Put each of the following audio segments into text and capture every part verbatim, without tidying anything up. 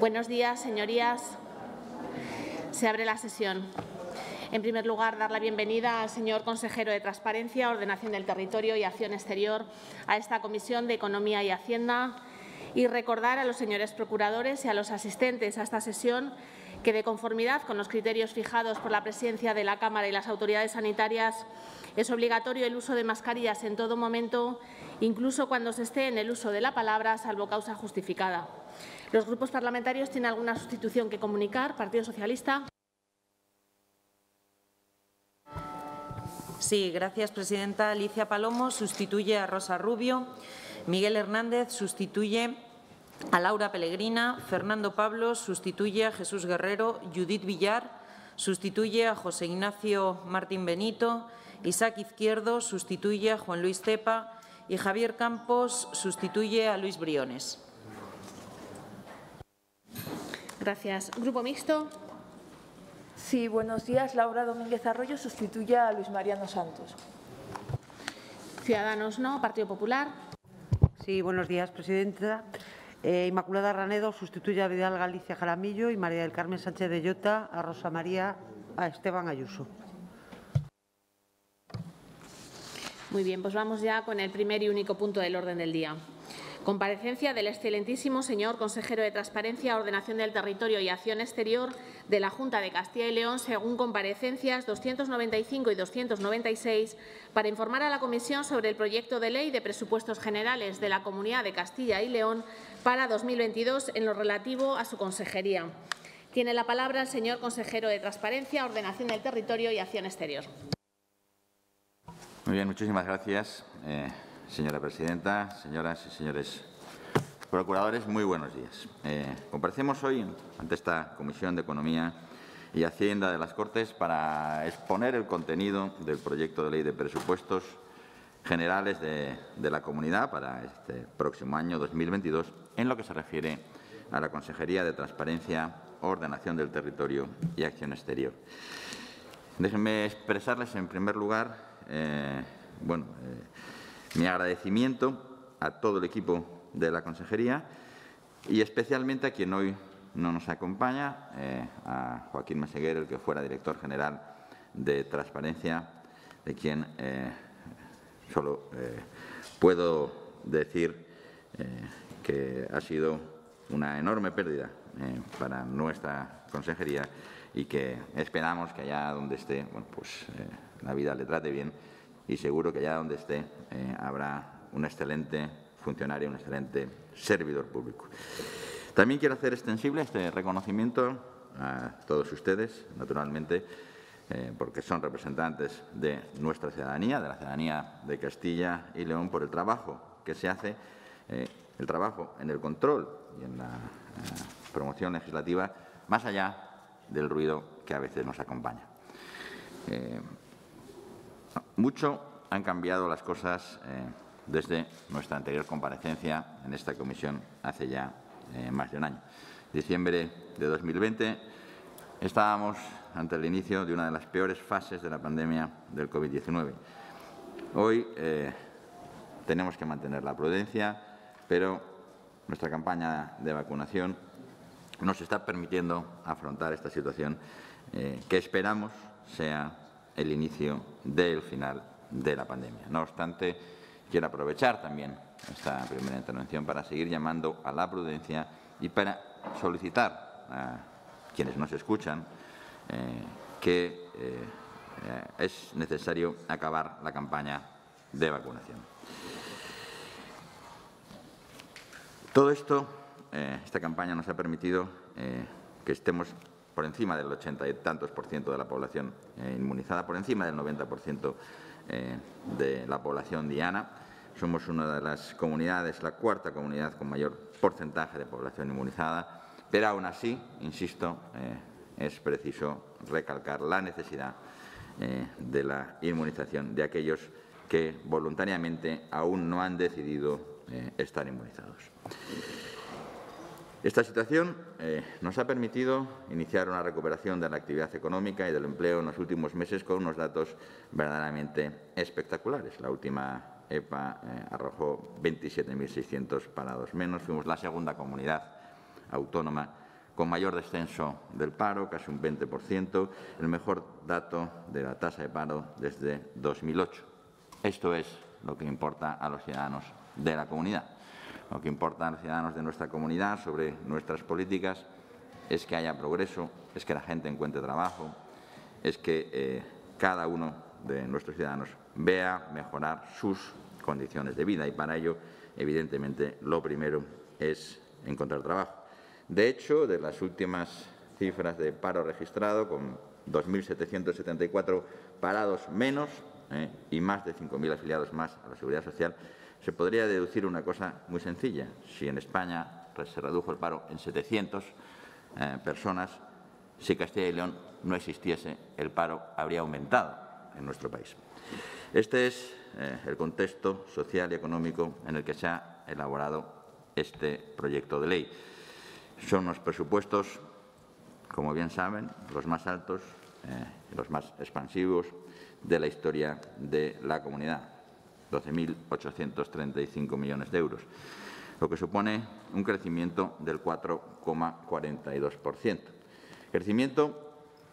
Buenos días, señorías. Se abre la sesión. En primer lugar, dar la bienvenida al señor consejero de Transparencia, Ordenación del Territorio y Acción Exterior a esta Comisión de Economía y Hacienda y recordar a los señores procuradores y a los asistentes a esta sesión que, de conformidad con los criterios fijados por la Presidencia de la Cámara y las autoridades sanitarias, es obligatorio el uso de mascarillas en todo momento, incluso cuando se esté en el uso de la palabra, salvo causa justificada. ¿Los grupos parlamentarios tienen alguna sustitución que comunicar? Partido Socialista. Sí, gracias, presidenta. Alicia Palomo sustituye a Rosa Rubio. Miguel Hernández sustituye a Laura Pellegrina. Fernando Pablos sustituye a Jesús Guerrero. Judith Villar sustituye a José Ignacio Martín Benito. Isaac Izquierdo sustituye a Juan Luis Cepa. Y Javier Campos sustituye a Luis Briones. Gracias. Grupo Mixto. Sí, buenos días. Laura Domínguez Arroyo sustituye a Luis Mariano Santos. Ciudadanos no. Partido Popular. Sí, buenos días, presidenta. Eh, Inmaculada Ranedo sustituye a Vidal Galicia Jaramillo y María del Carmen Sánchez de Llota a Rosa María a Esteban Ayuso. Muy bien, pues vamos ya con el primer y único punto del orden del día. Comparecencia del excelentísimo señor consejero de Transparencia, Ordenación del Territorio y Acción Exterior de la Junta de Castilla y León, según comparecencias doscientos noventa y cinco y doscientos noventa y seis, para informar a la Comisión sobre el proyecto de Ley de Presupuestos Generales de la Comunidad de Castilla y León para dos mil veintidós en lo relativo a su consejería. Tiene la palabra el señor consejero de Transparencia, Ordenación del Territorio y Acción Exterior. Muy bien, muchísimas gracias, eh, señora presidenta, señoras y señores procuradores. Muy buenos días. Eh, comparecemos hoy ante esta Comisión de Economía y Hacienda de las Cortes para exponer el contenido del proyecto de Ley de Presupuestos Generales de, de la Comunidad para este próximo año dos mil veintidós en lo que se refiere a la Consejería de Transparencia, Ordenación del Territorio y Acción Exterior. Déjenme expresarles, en primer lugar, Eh, bueno, eh, mi agradecimiento a todo el equipo de la Consejería y especialmente a quien hoy no nos acompaña, eh, a Joaquín Meseguer, el que fuera director general de Transparencia, de quien eh, solo eh, puedo decir eh, que ha sido una enorme pérdida eh, para nuestra Consejería y que esperamos que allá donde esté, bueno, pues eh, la vida le trate bien y seguro que allá donde esté eh, habrá un excelente funcionario, un excelente servidor público. También quiero hacer extensible este reconocimiento a todos ustedes, naturalmente, eh, porque son representantes de nuestra ciudadanía, de la ciudadanía de Castilla y León, por el trabajo que se hace, eh, el trabajo en el control y en la eh, promoción legislativa, más allá del ruido que a veces nos acompaña. Eh, mucho han cambiado las cosas eh, desde nuestra anterior comparecencia en esta comisión hace ya eh, más de un año. En diciembre de dos mil veinte estábamos ante el inicio de una de las peores fases de la pandemia del COVID diecinueve. Hoy eh, tenemos que mantener la prudencia, pero nuestra campaña de vacunación nos está permitiendo afrontar esta situación eh, que esperamos sea el inicio del final de la pandemia. No obstante, quiero aprovechar también esta primera intervención para seguir llamando a la prudencia y para solicitar a quienes nos escuchan eh, que eh, eh, es necesario acabar la campaña de vacunación. Todo esto, eh, esta campaña nos ha permitido eh, que estemos por encima del ochenta y tantos por ciento de la población eh, inmunizada, por encima del noventa por ciento eh, de la población diana. Somos una de las comunidades, la cuarta comunidad con mayor porcentaje de población inmunizada, pero aún así, insisto, eh, es preciso recalcar la necesidad eh, de la inmunización de aquellos que voluntariamente aún no han decidido eh, estar inmunizados. Esta situación eh, nos ha permitido iniciar una recuperación de la actividad económica y del empleo en los últimos meses con unos datos verdaderamente espectaculares. La última E P A eh, arrojó veintisiete mil seiscientos parados menos. Fuimos la segunda comunidad autónoma con mayor descenso del paro, casi un veinte por ciento, el mejor dato de la tasa de paro desde dos mil ocho. Esto es lo que importa a los ciudadanos de la comunidad. Lo que importa a los ciudadanos de nuestra comunidad sobre nuestras políticas es que haya progreso, es que la gente encuentre trabajo, es que eh, cada uno de nuestros ciudadanos vea mejorar sus condiciones de vida y para ello, evidentemente, lo primero es encontrar trabajo. De hecho, de las últimas cifras de paro registrado, con dos mil setecientos setenta y cuatro parados menos eh, y más de cinco mil afiliados más a la Seguridad Social, se podría deducir una cosa muy sencilla. Si en España se redujo el paro en setecientas eh, personas, si Castilla y León no existiese, el paro habría aumentado en nuestro país. Este es eh, el contexto social y económico en el que se ha elaborado este proyecto de ley. Son unos presupuestos, como bien saben, los más altos eh, y los más expansivos de la historia de la comunidad, doce mil ochocientos treinta y cinco millones de euros, lo que supone un crecimiento del cuatro coma cuarenta y dos por ciento. Crecimiento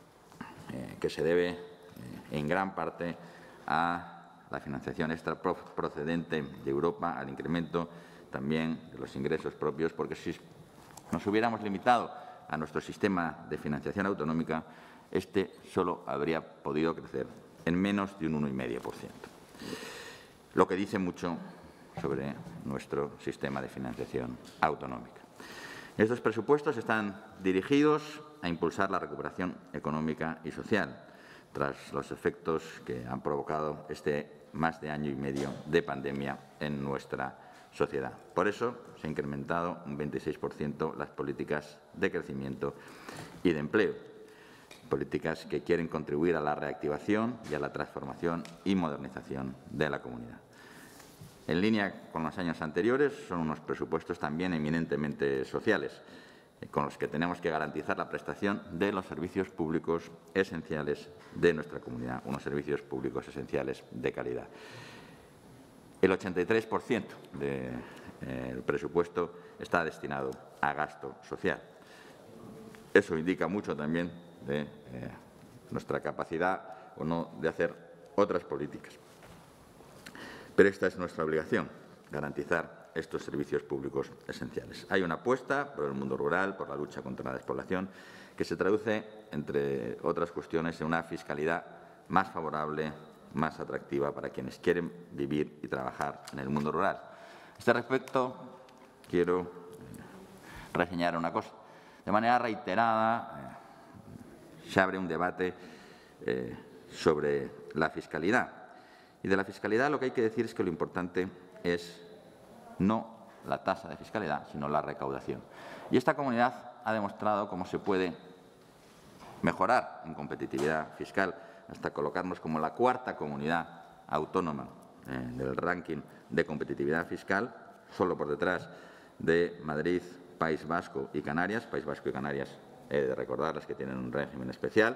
eh, que se debe eh, en gran parte a la financiación extra procedente de Europa, al incremento también de los ingresos propios, porque si nos hubiéramos limitado a nuestro sistema de financiación autonómica, este solo habría podido crecer en menos de un uno coma cinco por ciento, lo que dice mucho sobre nuestro sistema de financiación autonómica. Estos presupuestos están dirigidos a impulsar la recuperación económica y social, tras los efectos que han provocado este más de año y medio de pandemia en nuestra sociedad. Por eso se ha incrementado un veintiséis por ciento las políticas de crecimiento y de empleo, políticas que quieren contribuir a la reactivación y a la transformación y modernización de la comunidad. En línea con los años anteriores, son unos presupuestos también eminentemente sociales, con los que tenemos que garantizar la prestación de los servicios públicos esenciales de nuestra comunidad, unos servicios públicos esenciales de calidad. El ochenta y tres por ciento del eh, presupuesto está destinado a gasto social. Eso indica mucho también de eh, nuestra capacidad o no de hacer otras políticas. Pero esta es nuestra obligación, garantizar estos servicios públicos esenciales. Hay una apuesta por el mundo rural, por la lucha contra la despoblación, que se traduce, entre otras cuestiones, en una fiscalidad más favorable, más atractiva para quienes quieren vivir y trabajar en el mundo rural. A este respecto, quiero reseñar una cosa. De manera reiterada, eh, se abre un debate eh, sobre la fiscalidad. Y de la fiscalidad lo que hay que decir es que lo importante es no la tasa de fiscalidad, sino la recaudación. Y esta comunidad ha demostrado cómo se puede mejorar en competitividad fiscal hasta colocarnos como la cuarta comunidad autónoma eh, del ranking de competitividad fiscal, solo por detrás de Madrid, País Vasco y Canarias. País Vasco y Canarias, he de recordarles que tienen un régimen especial.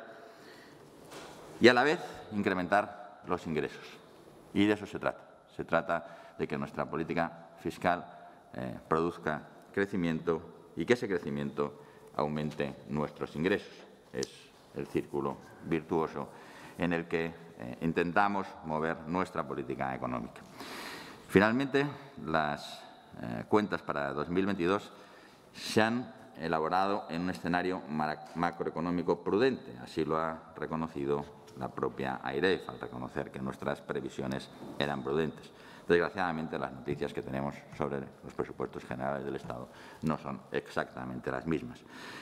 Y a la vez incrementar los ingresos. Y de eso se trata. Se trata de que nuestra política fiscal eh, produzca crecimiento y que ese crecimiento aumente nuestros ingresos. Es el círculo virtuoso en el que eh, intentamos mover nuestra política económica. Finalmente, las eh, cuentas para dos mil veintidós se han elaborado en un escenario macroeconómico prudente. Así lo ha reconocido la propia AIREF, al reconocer que nuestras previsiones eran prudentes. Desgraciadamente, las noticias que tenemos sobre los presupuestos generales del Estado no son exactamente las mismas.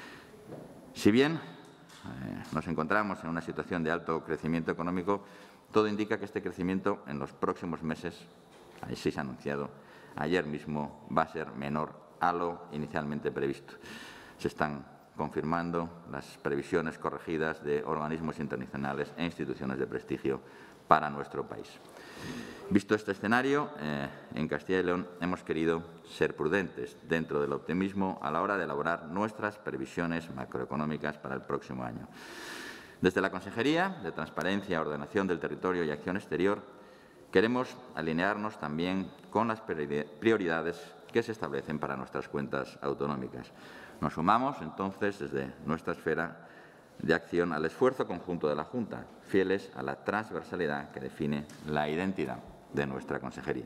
Si bien eh, nos encontramos en una situación de alto crecimiento económico, todo indica que este crecimiento en los próximos meses, así se ha anunciado ayer mismo, va a ser menor a lo inicialmente previsto. Se están confirmando las previsiones corregidas de organismos internacionales e instituciones de prestigio para nuestro país. Visto este escenario, eh, en Castilla y León hemos querido ser prudentes dentro del optimismo a la hora de elaborar nuestras previsiones macroeconómicas para el próximo año. Desde la Consejería de Transparencia, Ordenación del Territorio y Acción Exterior, queremos alinearnos también con las prioridades que se establecen para nuestras cuentas autonómicas. Nos sumamos, entonces, desde nuestra esfera de acción al esfuerzo conjunto de la Junta, fieles a la transversalidad que define la identidad de nuestra consejería.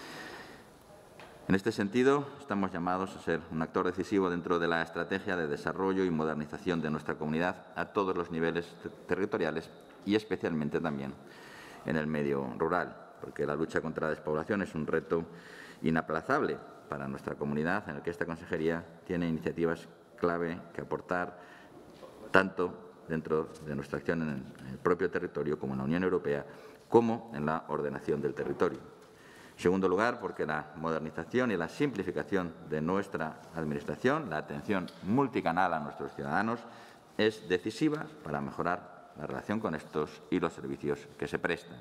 En este sentido, estamos llamados a ser un actor decisivo dentro de la estrategia de desarrollo y modernización de nuestra comunidad a todos los niveles territoriales y especialmente también en el medio rural, porque la lucha contra la despoblación es un reto inaplazable para nuestra comunidad, en el que esta consejería tiene iniciativas clave que aportar tanto dentro de nuestra acción en el propio territorio como en la Unión Europea, como en la ordenación del territorio. En segundo lugar, porque la modernización y la simplificación de nuestra Administración, la atención multicanal a nuestros ciudadanos, es decisiva para mejorar la relación con estos y los servicios que se prestan.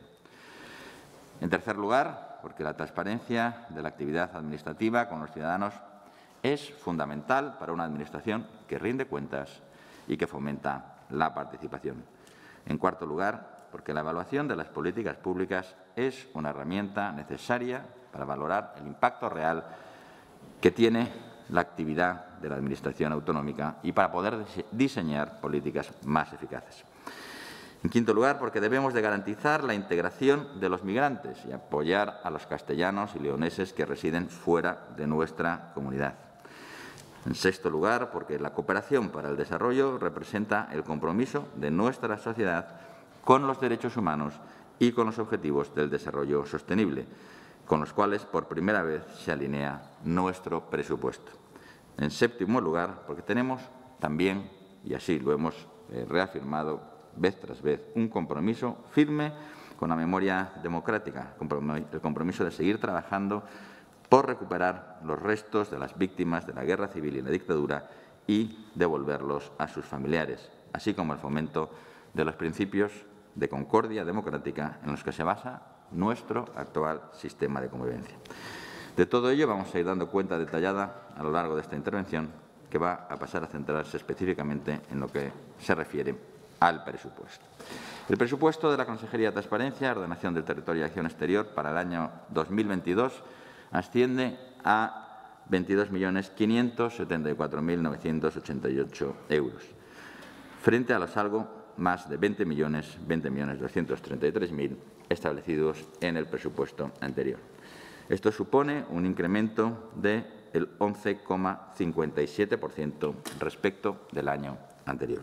En tercer lugar, porque la transparencia de la actividad administrativa con los ciudadanos es fundamental para una Administración que rinde cuentas y que fomenta la participación. En cuarto lugar, porque la evaluación de las políticas públicas es una herramienta necesaria para valorar el impacto real que tiene la actividad de la Administración autonómica y para poder diseñar políticas más eficaces. En quinto lugar, porque debemos de garantizar la integración de los migrantes y apoyar a los castellanos y leoneses que residen fuera de nuestra comunidad. En sexto lugar, porque la cooperación para el desarrollo representa el compromiso de nuestra sociedad con los derechos humanos y con los objetivos del desarrollo sostenible, con los cuales por primera vez se alinea nuestro presupuesto. En séptimo lugar, porque tenemos también, y así lo hemos eh, reafirmado vez tras vez, un compromiso firme con la memoria democrática, el compromiso de seguir trabajando por recuperar los restos de las víctimas de la guerra civil y la dictadura y devolverlos a sus familiares, así como el fomento de los principios de concordia democrática en los que se basa nuestro actual sistema de convivencia. De todo ello vamos a ir dando cuenta detallada a lo largo de esta intervención, que va a pasar a centrarse específicamente en lo que se refiere al presupuesto. El presupuesto de la Consejería de Transparencia, Ordenación del Territorio y Acción Exterior para el año dos mil veintidós asciende a veintidós millones quinientos setenta y cuatro mil novecientos ochenta y ocho euros, frente a los algo más de veinte millones, veinte millones doscientos treinta y tres mil establecidos en el presupuesto anterior. Esto supone un incremento del once coma cincuenta y siete por ciento respecto del año anterior.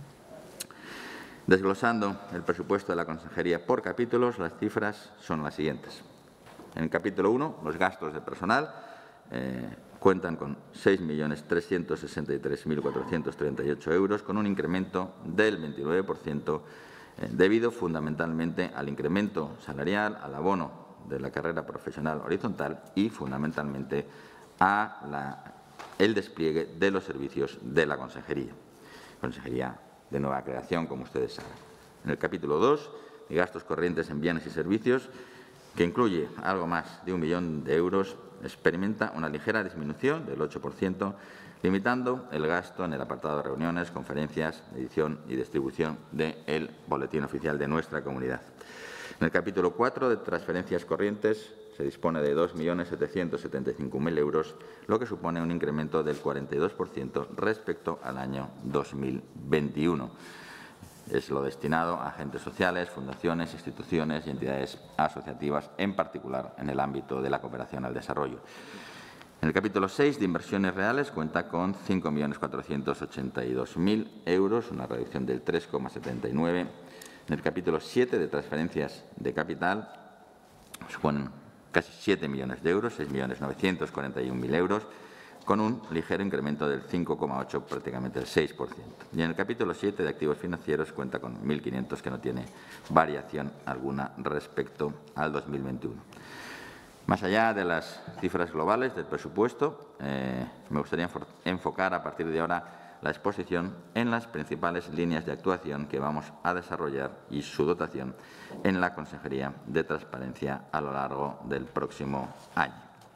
Desglosando el presupuesto de la Consejería por capítulos, las cifras son las siguientes. En el capítulo uno, los gastos de personal eh, cuentan con seis millones trescientos sesenta y tres mil cuatrocientos treinta y ocho euros, con un incremento del veintinueve por ciento, eh, debido fundamentalmente al incremento salarial, al abono de la carrera profesional horizontal y, fundamentalmente, a la, el despliegue de los servicios de la Consejería. Consejería de nueva creación, como ustedes saben. En el capítulo dos, de gastos corrientes en bienes y servicios, que incluye algo más de un millón de euros, experimenta una ligera disminución del ocho por ciento, limitando el gasto en el apartado de reuniones, conferencias, edición y distribución del boletín oficial de nuestra comunidad. En el capítulo cuatro, de transferencias corrientes, se dispone de dos millones setecientos setenta y cinco mil euros, lo que supone un incremento del cuarenta y dos por ciento respecto al año dos mil veintiuno. Es lo destinado a agentes sociales, fundaciones, instituciones y entidades asociativas, en particular en el ámbito de la cooperación al desarrollo. En el capítulo seis, de inversiones reales, cuenta con cinco millones cuatrocientos ochenta y dos mil euros, una reducción del tres coma setenta y nueve por ciento. En el capítulo siete, de transferencias de capital, suponen casi siete millones de euros, seis millones novecientos cuarenta y un mil euros, con un ligero incremento del cinco coma ocho por ciento, prácticamente el seis por ciento. Y en el capítulo siete, de activos financieros, cuenta con mil quinientos, que no tiene variación alguna respecto al dos mil veintiuno. Más allá de las cifras globales del presupuesto, eh, me gustaría enfocar a partir de ahora la exposición en las principales líneas de actuación que vamos a desarrollar y su dotación en la Consejería de Transparencia a lo largo del próximo año.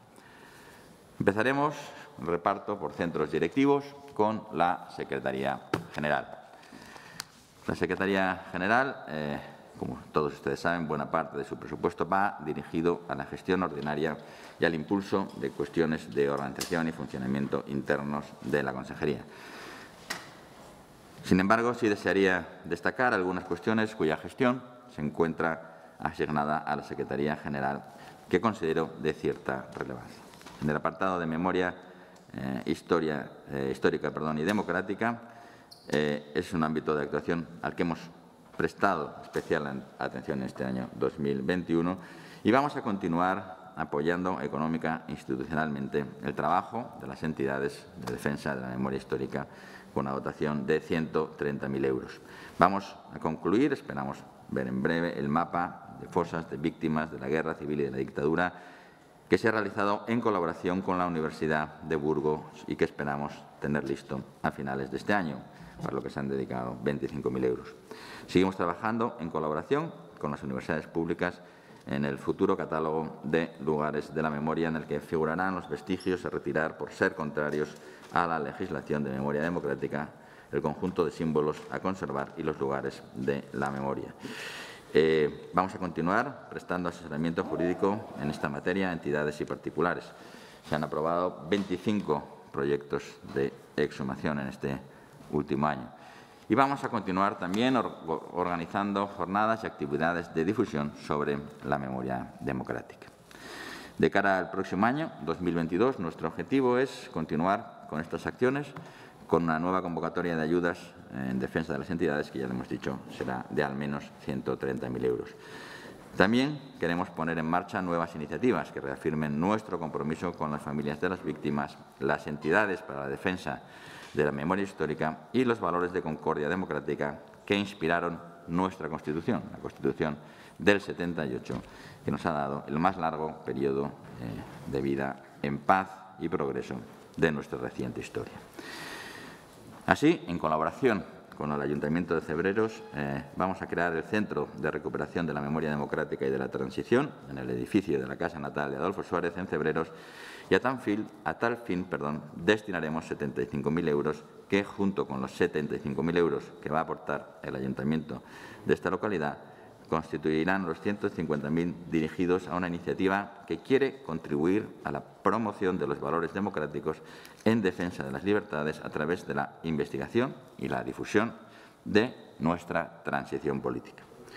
Empezaremos el reparto por centros directivos con la Secretaría General. La Secretaría General eh, como todos ustedes saben, buena parte de su presupuesto va dirigido a la gestión ordinaria y al impulso de cuestiones de organización y funcionamiento internos de la Consejería. Sin embargo, sí desearía destacar algunas cuestiones cuya gestión se encuentra asignada a la Secretaría General, que considero de cierta relevancia. En el apartado de memoria eh, historia, eh, histórica perdón, y democrática, eh, es un ámbito de actuación al que hemos prestado especial atención en este año dos mil veintiuno y vamos a continuar apoyando económica e institucionalmente el trabajo de las entidades de defensa de la memoria histórica con una dotación de ciento treinta mil euros. Vamos a concluir, esperamos ver en breve, el mapa de fosas de víctimas de la guerra civil y de la dictadura que se ha realizado en colaboración con la Universidad de Burgos y que esperamos tener listo a finales de este año, para lo que se han dedicado veinticinco mil euros. Seguimos trabajando en colaboración con las universidades públicas en el futuro catálogo de lugares de la memoria en el que figurarán los vestigios a retirar por ser contrarios a la legislación de memoria democrática, el conjunto de símbolos a conservar y los lugares de la memoria. Eh, vamos a continuar prestando asesoramiento jurídico en esta materia a entidades y particulares. Se han aprobado veinticinco proyectos de exhumación en este último año. Y vamos a continuar también or organizando jornadas y actividades de difusión sobre la memoria democrática. De cara al próximo año, dos mil veintidós, nuestro objetivo es continuar con estas acciones con una nueva convocatoria de ayudas en defensa de las entidades, que ya le hemos dicho será de al menos ciento treinta mil euros. También queremos poner en marcha nuevas iniciativas que reafirmen nuestro compromiso con las familias de las víctimas, las entidades para la defensa de la memoria histórica y los valores de concordia democrática que inspiraron nuestra Constitución, la Constitución del setenta y ocho, que nos ha dado el más largo periodo eh, de vida en paz y progreso de nuestra reciente historia. Así, en colaboración con el Ayuntamiento de Cebreros, eh, vamos a crear el Centro de Recuperación de la Memoria Democrática y de la Transición en el edificio de la Casa Natal de Adolfo Suárez en Cebreros y a tal fin, a tal fin perdón, destinaremos setenta y cinco mil euros que, junto con los setenta y cinco mil euros que va a aportar el Ayuntamiento de esta localidad, constituirán los ciento cincuenta mil dirigidos a una iniciativa que quiere contribuir a la promoción de los valores democráticos en defensa de las libertades a través de la investigación y la difusión de nuestra transición política.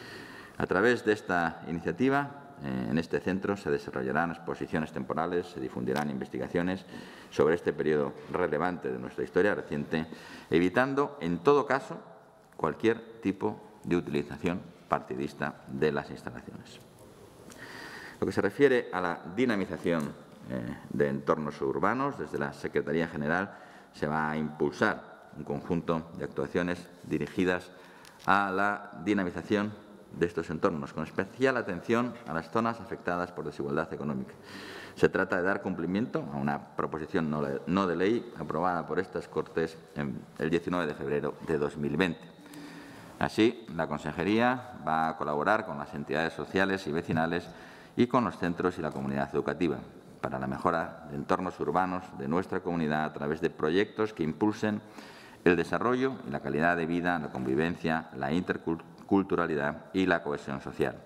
A través de esta iniciativa, eh, en este centro se desarrollarán exposiciones temporales, se difundirán investigaciones sobre este periodo relevante de nuestra historia reciente, evitando, en todo caso, cualquier tipo de utilización partidista de las instalaciones. Lo que se refiere a la dinamización eh, de entornos urbanos, desde la Secretaría General se va a impulsar un conjunto de actuaciones dirigidas a la dinamización de estos entornos, con especial atención a las zonas afectadas por desigualdad económica. Se trata de dar cumplimiento a una proposición no de ley aprobada por estas Cortes en el diecinueve de febrero de dos mil veinte. Así, la Consejería va a colaborar con las entidades sociales y vecinales y con los centros y la comunidad educativa para la mejora de entornos urbanos de nuestra comunidad a través de proyectos que impulsen el desarrollo y la calidad de vida, la convivencia, la interculturalidad y la cohesión social.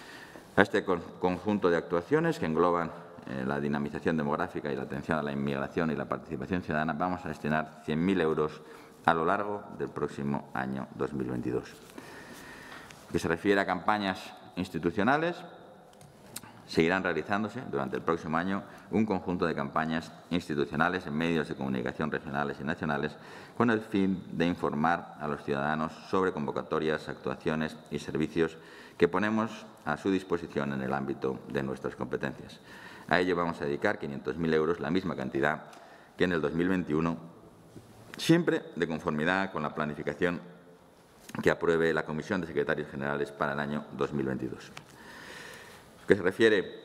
A este conjunto de actuaciones que engloban eh, la dinamización demográfica y la atención a la inmigración y la participación ciudadana vamos a destinar cien mil euros a lo largo del próximo año dos mil veintidós. Lo que se refiere a campañas institucionales, seguirán realizándose durante el próximo año un conjunto de campañas institucionales en medios de comunicación regionales y nacionales con el fin de informar a los ciudadanos sobre convocatorias, actuaciones y servicios que ponemos a su disposición en el ámbito de nuestras competencias. A ello vamos a dedicar quinientos mil euros, la misma cantidad que en el dos mil veintiuno, siempre de conformidad con la planificación que apruebe la Comisión de Secretarios Generales para el año dos mil veintidós. Lo que se refiere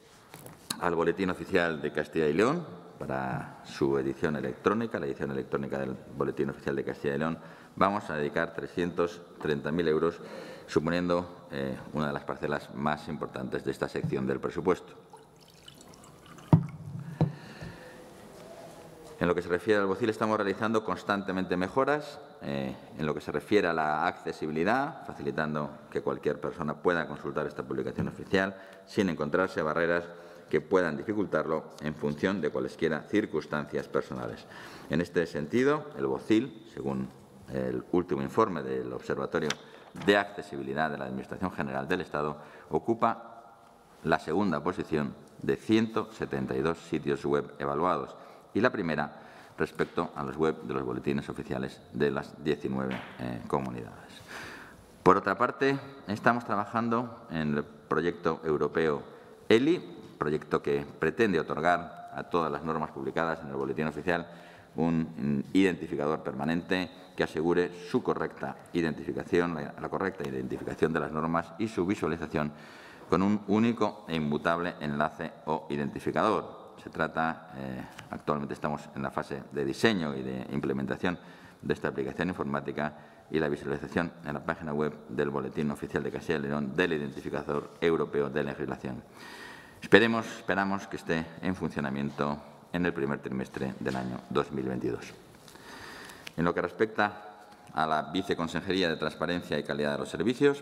al Boletín Oficial de Castilla y León, para su edición electrónica, la edición electrónica del Boletín Oficial de Castilla y León, vamos a dedicar trescientos treinta mil euros, suponiendo eh, una de las parcelas más importantes de esta sección del presupuesto. En lo que se refiere al BOCIL, estamos realizando constantemente mejoras eh, en lo que se refiere a la accesibilidad, facilitando que cualquier persona pueda consultar esta publicación oficial sin encontrarse barreras que puedan dificultarlo en función de cualesquiera circunstancias personales. En este sentido, el BOCIL, según el último informe del Observatorio de Accesibilidad de la Administración General del Estado, ocupa la segunda posición de ciento setenta y dos sitios web evaluados y la primera respecto a los web de los boletines oficiales de las diecinueve eh, comunidades. Por otra parte, estamos trabajando en el proyecto europeo E L I, proyecto que pretende otorgar a todas las normas publicadas en el boletín oficial un identificador permanente que asegure su correcta identificación, la, la correcta identificación de las normas y su visualización con un único e inmutable enlace o identificador. Se trata, eh, actualmente estamos en la fase de diseño y de implementación de esta aplicación informática y la visualización en la página web del Boletín Oficial de Castilla y León del Identificador Europeo de Legislación. Esperemos, esperamos que esté en funcionamiento en el primer trimestre del año dos mil veintidós. En lo que respecta a la Viceconsejería de Transparencia y Calidad de los Servicios,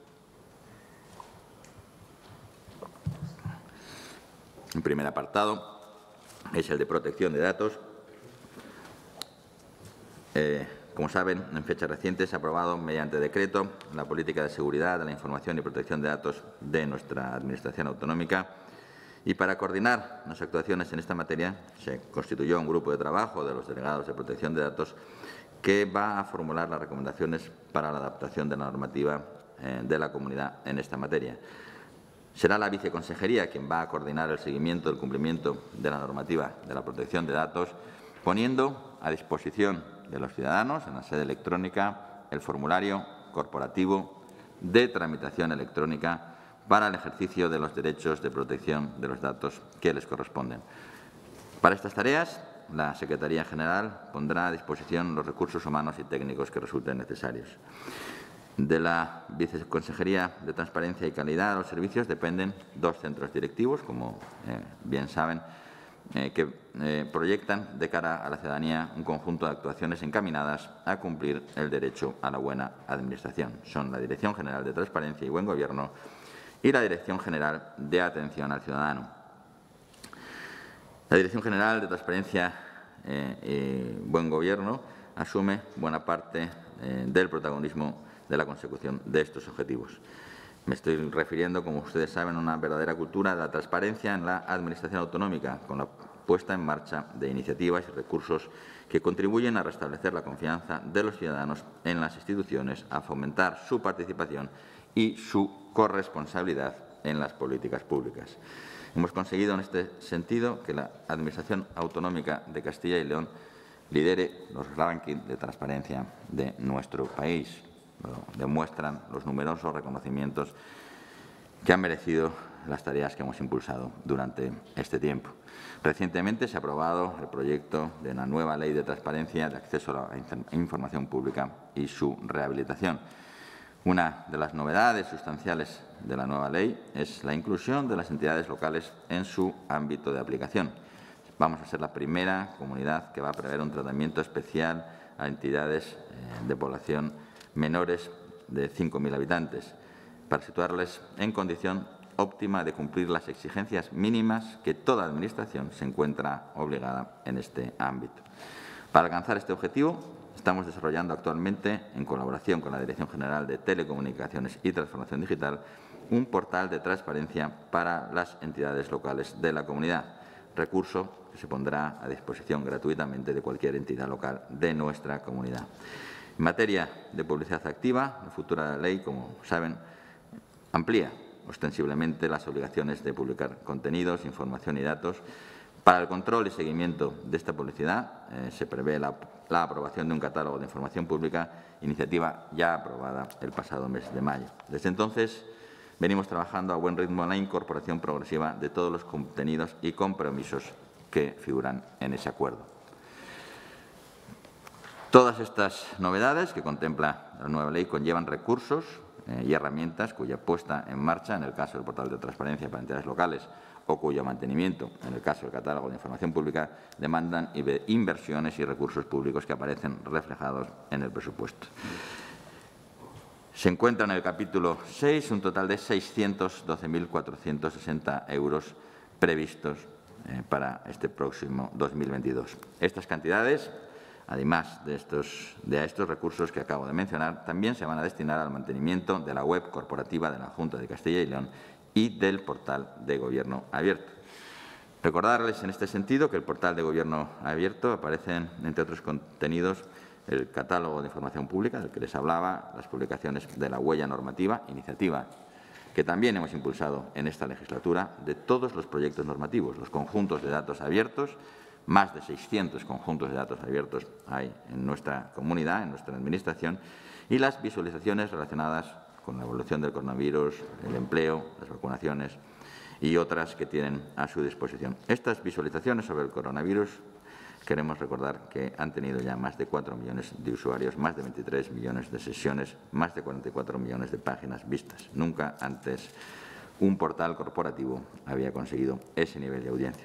el primer apartado es el de protección de datos. Eh, como saben, en fechas recientes se ha aprobado mediante decreto la política de seguridad de la información y protección de datos de nuestra Administración autonómica y para coordinar las actuaciones en esta materia se constituyó un grupo de trabajo de los delegados de protección de datos que va a formular las recomendaciones para la adaptación de la normativa eh, de la comunidad en esta materia. Será la Viceconsejería quien va a coordinar el seguimiento del cumplimiento de la normativa de la protección de datos, poniendo a disposición de los ciudadanos en la sede electrónica el formulario corporativo de tramitación electrónica para el ejercicio de los derechos de protección de los datos que les corresponden. Para estas tareas, la Secretaría General pondrá a disposición los recursos humanos y técnicos que resulten necesarios. De la Viceconsejería de Transparencia y Calidad de los Servicios dependen dos centros directivos, como eh, bien saben, eh, que eh, proyectan de cara a la ciudadanía un conjunto de actuaciones encaminadas a cumplir el derecho a la buena administración. Son la Dirección General de Transparencia y Buen Gobierno y la Dirección General de Atención al Ciudadano. La Dirección General de Transparencia eh, y Buen Gobierno asume buena parte eh, del protagonismo de la consecución de estos objetivos. Me estoy refiriendo, como ustedes saben, a una verdadera cultura de la transparencia en la Administración autonómica, con la puesta en marcha de iniciativas y recursos que contribuyen a restablecer la confianza de los ciudadanos en las instituciones, a fomentar su participación y su corresponsabilidad en las políticas públicas. Hemos conseguido en este sentido que la Administración autonómica de Castilla y León lidere los rankings de transparencia de nuestro país. Lo demuestran los numerosos reconocimientos que han merecido las tareas que hemos impulsado durante este tiempo. Recientemente se ha aprobado el proyecto de una nueva Ley de Transparencia de Acceso a la Información Pública y su rehabilitación. Una de las novedades sustanciales de la nueva ley es la inclusión de las entidades locales en su ámbito de aplicación. Vamos a ser la primera comunidad que va a prever un tratamiento especial a entidades de población menores de cinco mil habitantes, para situarles en condición óptima de cumplir las exigencias mínimas que toda Administración se encuentra obligada en este ámbito. Para alcanzar este objetivo, estamos desarrollando actualmente, en colaboración con la Dirección General de Telecomunicaciones y Transformación Digital, un portal de transparencia para las entidades locales de la comunidad, recurso que se pondrá a disposición gratuitamente de cualquier entidad local de nuestra comunidad. En materia de publicidad activa, la futura ley, como saben, amplía ostensiblemente las obligaciones de publicar contenidos, información y datos. Para el control y seguimiento de esta publicidad eh, se prevé la, la aprobación de un catálogo de información pública, iniciativa ya aprobada el pasado mes de mayo. Desde entonces, venimos trabajando a buen ritmo en la incorporación progresiva de todos los contenidos y compromisos que figuran en ese acuerdo. Todas estas novedades que contempla la nueva ley conllevan recursos eh, y herramientas cuya puesta en marcha, en el caso del portal de transparencia para entidades locales, o cuyo mantenimiento, en el caso del catálogo de información pública, demandan inversiones y recursos públicos que aparecen reflejados en el presupuesto. Se encuentra en el capítulo seis un total de seiscientos doce mil cuatrocientos sesenta euros previstos eh, para este próximo dos mil veintidós. Estas cantidades, además de estos, de estos recursos que acabo de mencionar, también se van a destinar al mantenimiento de la web corporativa de la Junta de Castilla y León y del portal de Gobierno Abierto. Recordarles en este sentido que el portal de Gobierno Abierto aparecen, entre otros contenidos, el catálogo de información pública del que les hablaba, las publicaciones de la huella normativa, iniciativa que también hemos impulsado en esta legislatura, de todos los proyectos normativos, los conjuntos de datos abiertos, más de seiscientos conjuntos de datos abiertos hay en nuestra comunidad, en nuestra Administración, y las visualizaciones relacionadas con la evolución del coronavirus, el empleo, las vacunaciones y otras que tienen a su disposición. Estas visualizaciones sobre el coronavirus, queremos recordar que han tenido ya más de cuatro millones de usuarios, más de veintitrés millones de sesiones, más de cuarenta y cuatro millones de páginas vistas. Nunca antes un portal corporativo había conseguido ese nivel de audiencia.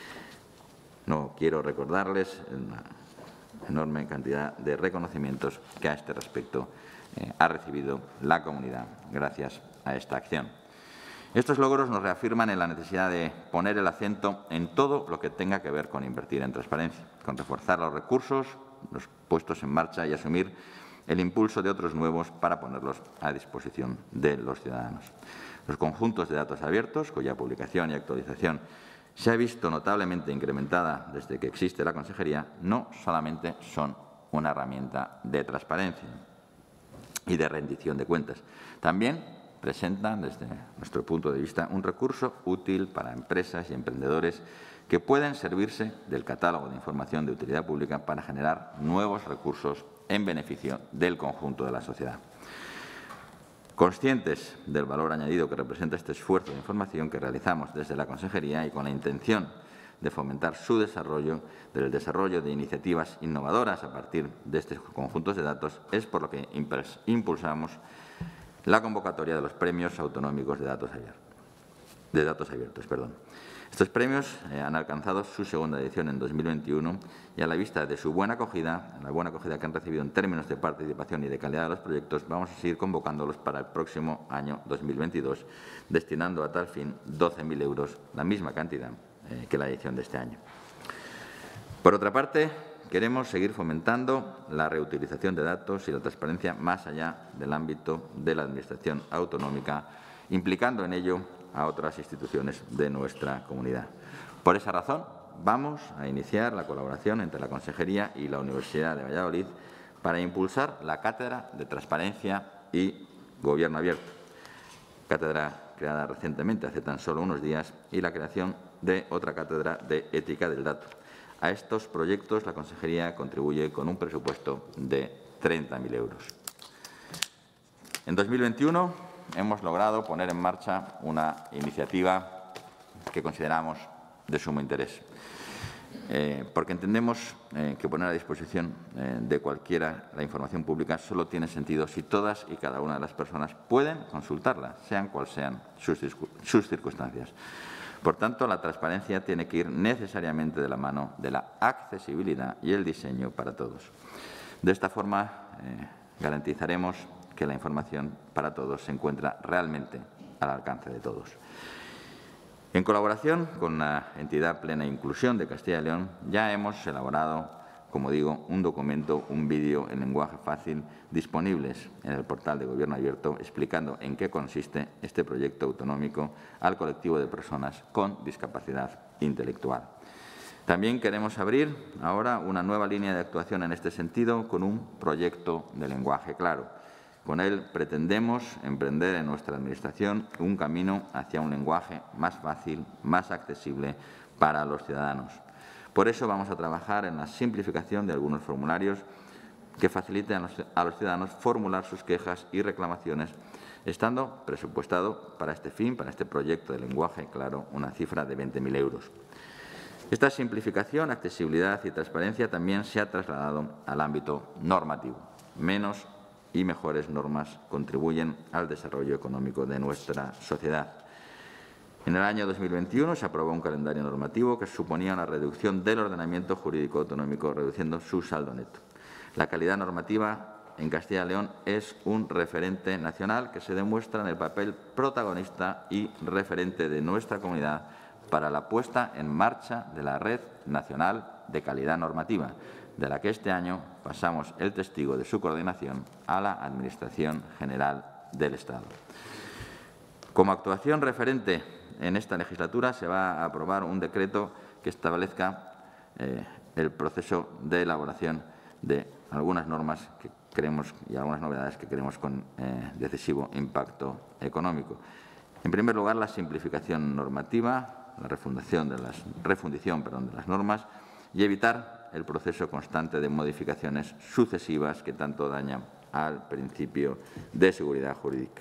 No quiero recordarles una enorme cantidad de reconocimientos que a este respecto eh, ha recibido la comunidad gracias a esta acción. Estos logros nos reafirman en la necesidad de poner el acento en todo lo que tenga que ver con invertir en transparencia, con reforzar los recursos, los puestos en marcha y asumir el impulso de otros nuevos para ponerlos a disposición de los ciudadanos. Los conjuntos de datos abiertos, cuya publicación y actualización se ha visto notablemente incrementada desde que existe la Consejería, no solamente son una herramienta de transparencia y de rendición de cuentas, también presentan, desde nuestro punto de vista, un recurso útil para empresas y emprendedores que pueden servirse del catálogo de información de utilidad pública para generar nuevos recursos en beneficio del conjunto de la sociedad. Conscientes del valor añadido que representa este esfuerzo de información que realizamos desde la Consejería y con la intención de fomentar su desarrollo, del desarrollo de iniciativas innovadoras a partir de estos conjuntos de datos, es por lo que impulsamos la convocatoria de los premios autonómicos de datos abiertos. De datos abiertos perdón. Estos premios eh, han alcanzado su segunda edición en dos mil veintiuno y, a la vista de su buena acogida, la buena acogida que han recibido en términos de participación y de calidad de los proyectos, vamos a seguir convocándolos para el próximo año dos mil veintidós, destinando a tal fin doce mil euros, la misma cantidad eh, que la edición de este año. Por otra parte, queremos seguir fomentando la reutilización de datos y la transparencia más allá del ámbito de la Administración autonómica, implicando en ello a otras instituciones de nuestra comunidad. Por esa razón, vamos a iniciar la colaboración entre la Consejería y la Universidad de Valladolid para impulsar la Cátedra de Transparencia y Gobierno Abierto, cátedra creada recientemente, hace tan solo unos días, y la creación de otra cátedra de Ética del Dato. A estos proyectos la Consejería contribuye con un presupuesto de treinta mil euros. En dos mil veintiuno hemos logrado poner en marcha una iniciativa que consideramos de sumo interés, eh, porque entendemos eh, que poner a disposición eh, de cualquiera la información pública solo tiene sentido si todas y cada una de las personas pueden consultarla, sean cuales sean sus, sus circunstancias. Por tanto, la transparencia tiene que ir necesariamente de la mano de la accesibilidad y el diseño para todos. De esta forma, eh, garantizaremos que la información para todos se encuentra realmente al alcance de todos. En colaboración con la entidad Plena Inclusión de Castilla y León, ya hemos elaborado, como digo, un documento, un vídeo en lenguaje fácil disponibles en el portal de Gobierno Abierto, explicando en qué consiste este proyecto autonómico al colectivo de personas con discapacidad intelectual. También queremos abrir ahora una nueva línea de actuación en este sentido con un proyecto de lenguaje claro. Con él pretendemos emprender en nuestra Administración un camino hacia un lenguaje más fácil, más accesible para los ciudadanos. Por eso vamos a trabajar en la simplificación de algunos formularios que faciliten a los ciudadanos formular sus quejas y reclamaciones, estando presupuestado para este fin, para este proyecto de lenguaje claro, una cifra de veinte mil euros. Esta simplificación, accesibilidad y transparencia también se ha trasladado al ámbito normativo. Menos y mejores normas contribuyen al desarrollo económico de nuestra sociedad. En el año dos mil veintiuno se aprobó un calendario normativo que suponía una reducción del ordenamiento jurídico autonómico, reduciendo su saldo neto. La calidad normativa en Castilla y León es un referente nacional que se demuestra en el papel protagonista y referente de nuestra comunidad para la puesta en marcha de la Red Nacional de Calidad Normativa, de la que este año pasamos el testigo de su coordinación a la Administración General del Estado. Como actuación referente en esta legislatura se va a aprobar un decreto que establezca eh, el proceso de elaboración de algunas normas que creemos y algunas novedades que creemos con eh, decisivo impacto económico. En primer lugar, la simplificación normativa, la refundación de las, refundición perdón, de las normas y evitar el proceso constante de modificaciones sucesivas que tanto dañan al principio de seguridad jurídica.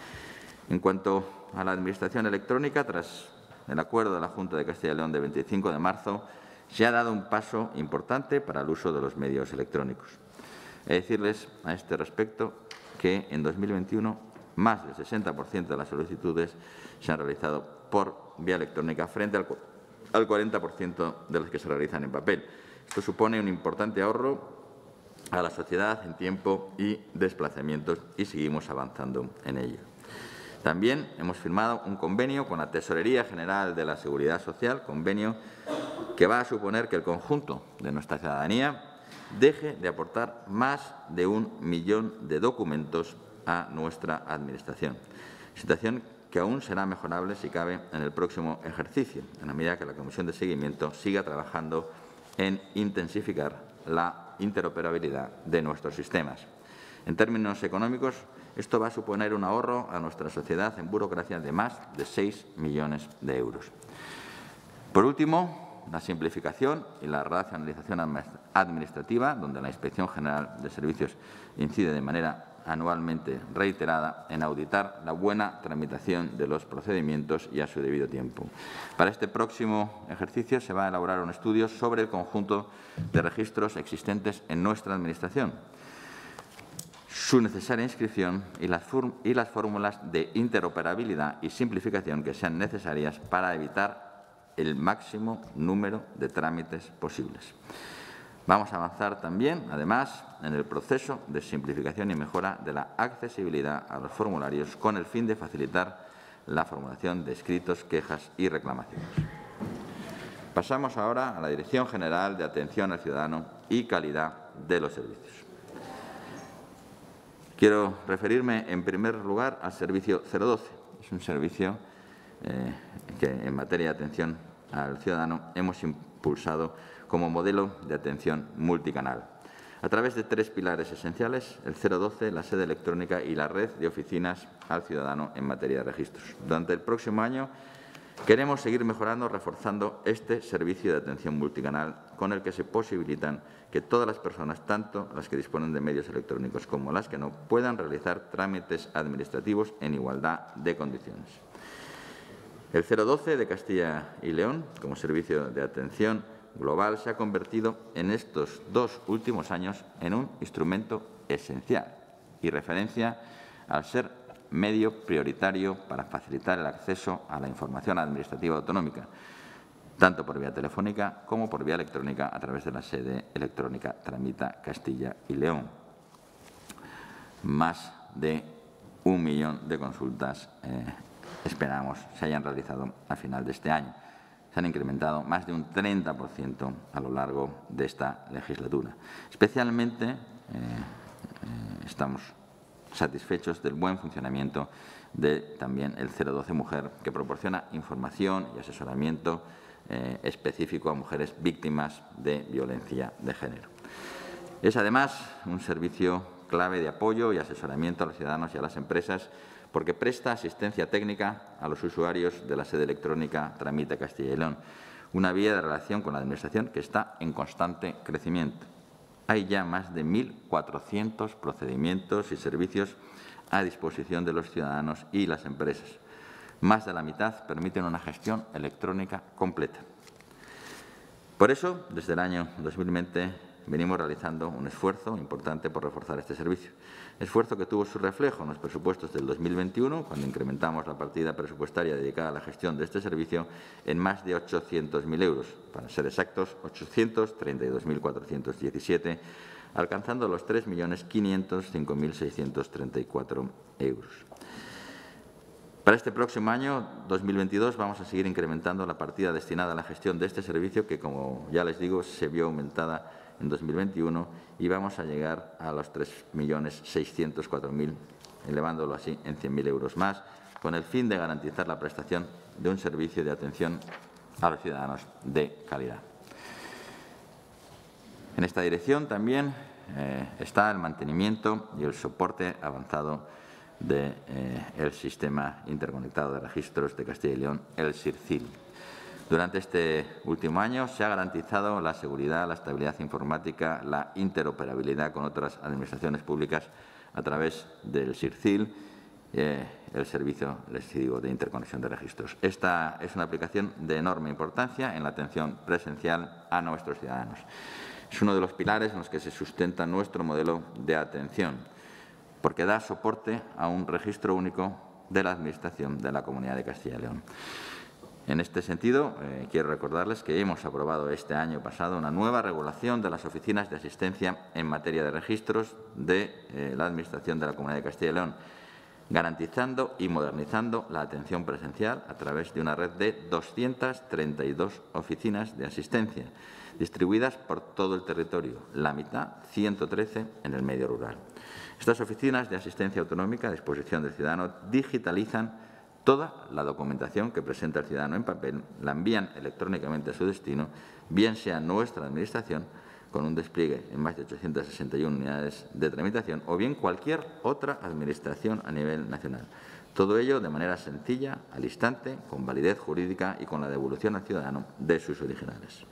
En cuanto a la Administración electrónica, tras el acuerdo de la Junta de Castilla y León de veinticinco de marzo, se ha dado un paso importante para el uso de los medios electrónicos. He de decirles a este respecto que en dos mil veintiuno más del sesenta por ciento de las solicitudes se han realizado por vía electrónica frente al, al cuarenta por ciento de las que se realizan en papel. Esto supone un importante ahorro a la sociedad en tiempo y desplazamientos y seguimos avanzando en ello. También hemos firmado un convenio con la Tesorería General de la Seguridad Social, convenio que va a suponer que el conjunto de nuestra ciudadanía deje de aportar más de un millón de documentos a nuestra Administración, situación que aún será mejorable si cabe en el próximo ejercicio, en la medida que la Comisión de Seguimiento siga trabajando en intensificar la interoperabilidad de nuestros sistemas. En términos económicos, esto va a suponer un ahorro a nuestra sociedad en burocracia de más de seis millones de euros. Por último, la simplificación y la racionalización administrativa, donde la Inspección General de Servicios incide de manera anualmente reiterada en auditar la buena tramitación de los procedimientos y a su debido tiempo. Para este próximo ejercicio se va a elaborar un estudio sobre el conjunto de registros existentes en nuestra Administración, su necesaria inscripción y las, y las fórmulas de interoperabilidad y simplificación que sean necesarias para evitar el máximo número de trámites posibles. Vamos a avanzar también, además, en el proceso de simplificación y mejora de la accesibilidad a los formularios con el fin de facilitar la formulación de escritos, quejas y reclamaciones. Pasamos ahora a la Dirección General de Atención al Ciudadano y Calidad de los Servicios. Quiero referirme, en primer lugar, al servicio cero doce. Es un servicio eh, que, en materia de atención al ciudadano, hemos impulsado como modelo de atención multicanal. A través de tres pilares esenciales, el cero doce, la sede electrónica y la red de oficinas al ciudadano en materia de registros. Durante el próximo año queremos seguir mejorando, reforzando este servicio de atención multicanal con el que se posibilitan que todas las personas, tanto las que disponen de medios electrónicos como las que no, puedan realizar trámites administrativos en igualdad de condiciones. El cero doce de Castilla y León, como servicio de atención global, se ha convertido en estos dos últimos años en un instrumento esencial y referencia al ser medio prioritario para facilitar el acceso a la información administrativa autonómica, tanto por vía telefónica como por vía electrónica a través de la sede electrónica Tramita Castilla y León. Más de un millón de consultas eh, esperamos se hayan realizado al final de este año. Se han incrementado más de un treinta por ciento a lo largo de esta legislatura. Especialmente eh, eh, estamos satisfechos del buen funcionamiento de también el cero doce Mujer, que proporciona información y asesoramiento eh, específico a mujeres víctimas de violencia de género. Es además un servicio clave de apoyo y asesoramiento a los ciudadanos y a las empresas, porque presta asistencia técnica a los usuarios de la sede electrónica Tramita Castilla y León, una vía de relación con la Administración que está en constante crecimiento. Hay ya más de mil cuatrocientos procedimientos y servicios a disposición de los ciudadanos y las empresas. Más de la mitad permiten una gestión electrónica completa. Por eso, desde el año dos mil veinte, venimos realizando un esfuerzo importante por reforzar este servicio. Esfuerzo que tuvo su reflejo en los presupuestos del dos mil veintiuno, cuando incrementamos la partida presupuestaria dedicada a la gestión de este servicio en más de ochocientos mil euros, para ser exactos, ochocientos treinta y dos mil cuatrocientos diecisiete, alcanzando los tres millones quinientos cinco mil seiscientos treinta y cuatro euros. Para este próximo año, dos mil veintidós, vamos a seguir incrementando la partida destinada a la gestión de este servicio, que, como ya les digo, se vio aumentada en dos mil veintiuno, y vamos a llegar a los tres millones seiscientos cuatro mil, elevándolo así en cien mil euros más, con el fin de garantizar la prestación de un servicio de atención a los ciudadanos de calidad. En esta dirección también eh, está el mantenimiento y el soporte avanzado del de, eh, Sistema Interconectado de Registros de Castilla y León, el SIRCIL. Durante este último año se ha garantizado la seguridad, la estabilidad informática, la interoperabilidad con otras administraciones públicas a través del SIRCIL, eh, el Servicio, les digo, de Interconexión de Registros. Esta es una aplicación de enorme importancia en la atención presencial a nuestros ciudadanos. Es uno de los pilares en los que se sustenta nuestro modelo de atención, porque da soporte a un registro único de la Administración de la Comunidad de Castilla y León. En este sentido, eh, quiero recordarles que hemos aprobado este año pasado una nueva regulación de las oficinas de asistencia en materia de registros de eh, la Administración de la Comunidad de Castilla y León, garantizando y modernizando la atención presencial a través de una red de doscientas treinta y dos oficinas de asistencia, distribuidas por todo el territorio, la mitad, ciento trece, en el medio rural. Estas oficinas de asistencia autonómica a disposición del ciudadano digitalizan toda la documentación que presenta el ciudadano en papel, la envían electrónicamente a su destino, bien sea nuestra Administración, con un despliegue en más de ochocientas sesenta y una unidades de tramitación, o bien cualquier otra Administración a nivel nacional. Todo ello de manera sencilla, al instante, con validez jurídica y con la devolución al ciudadano de sus originales.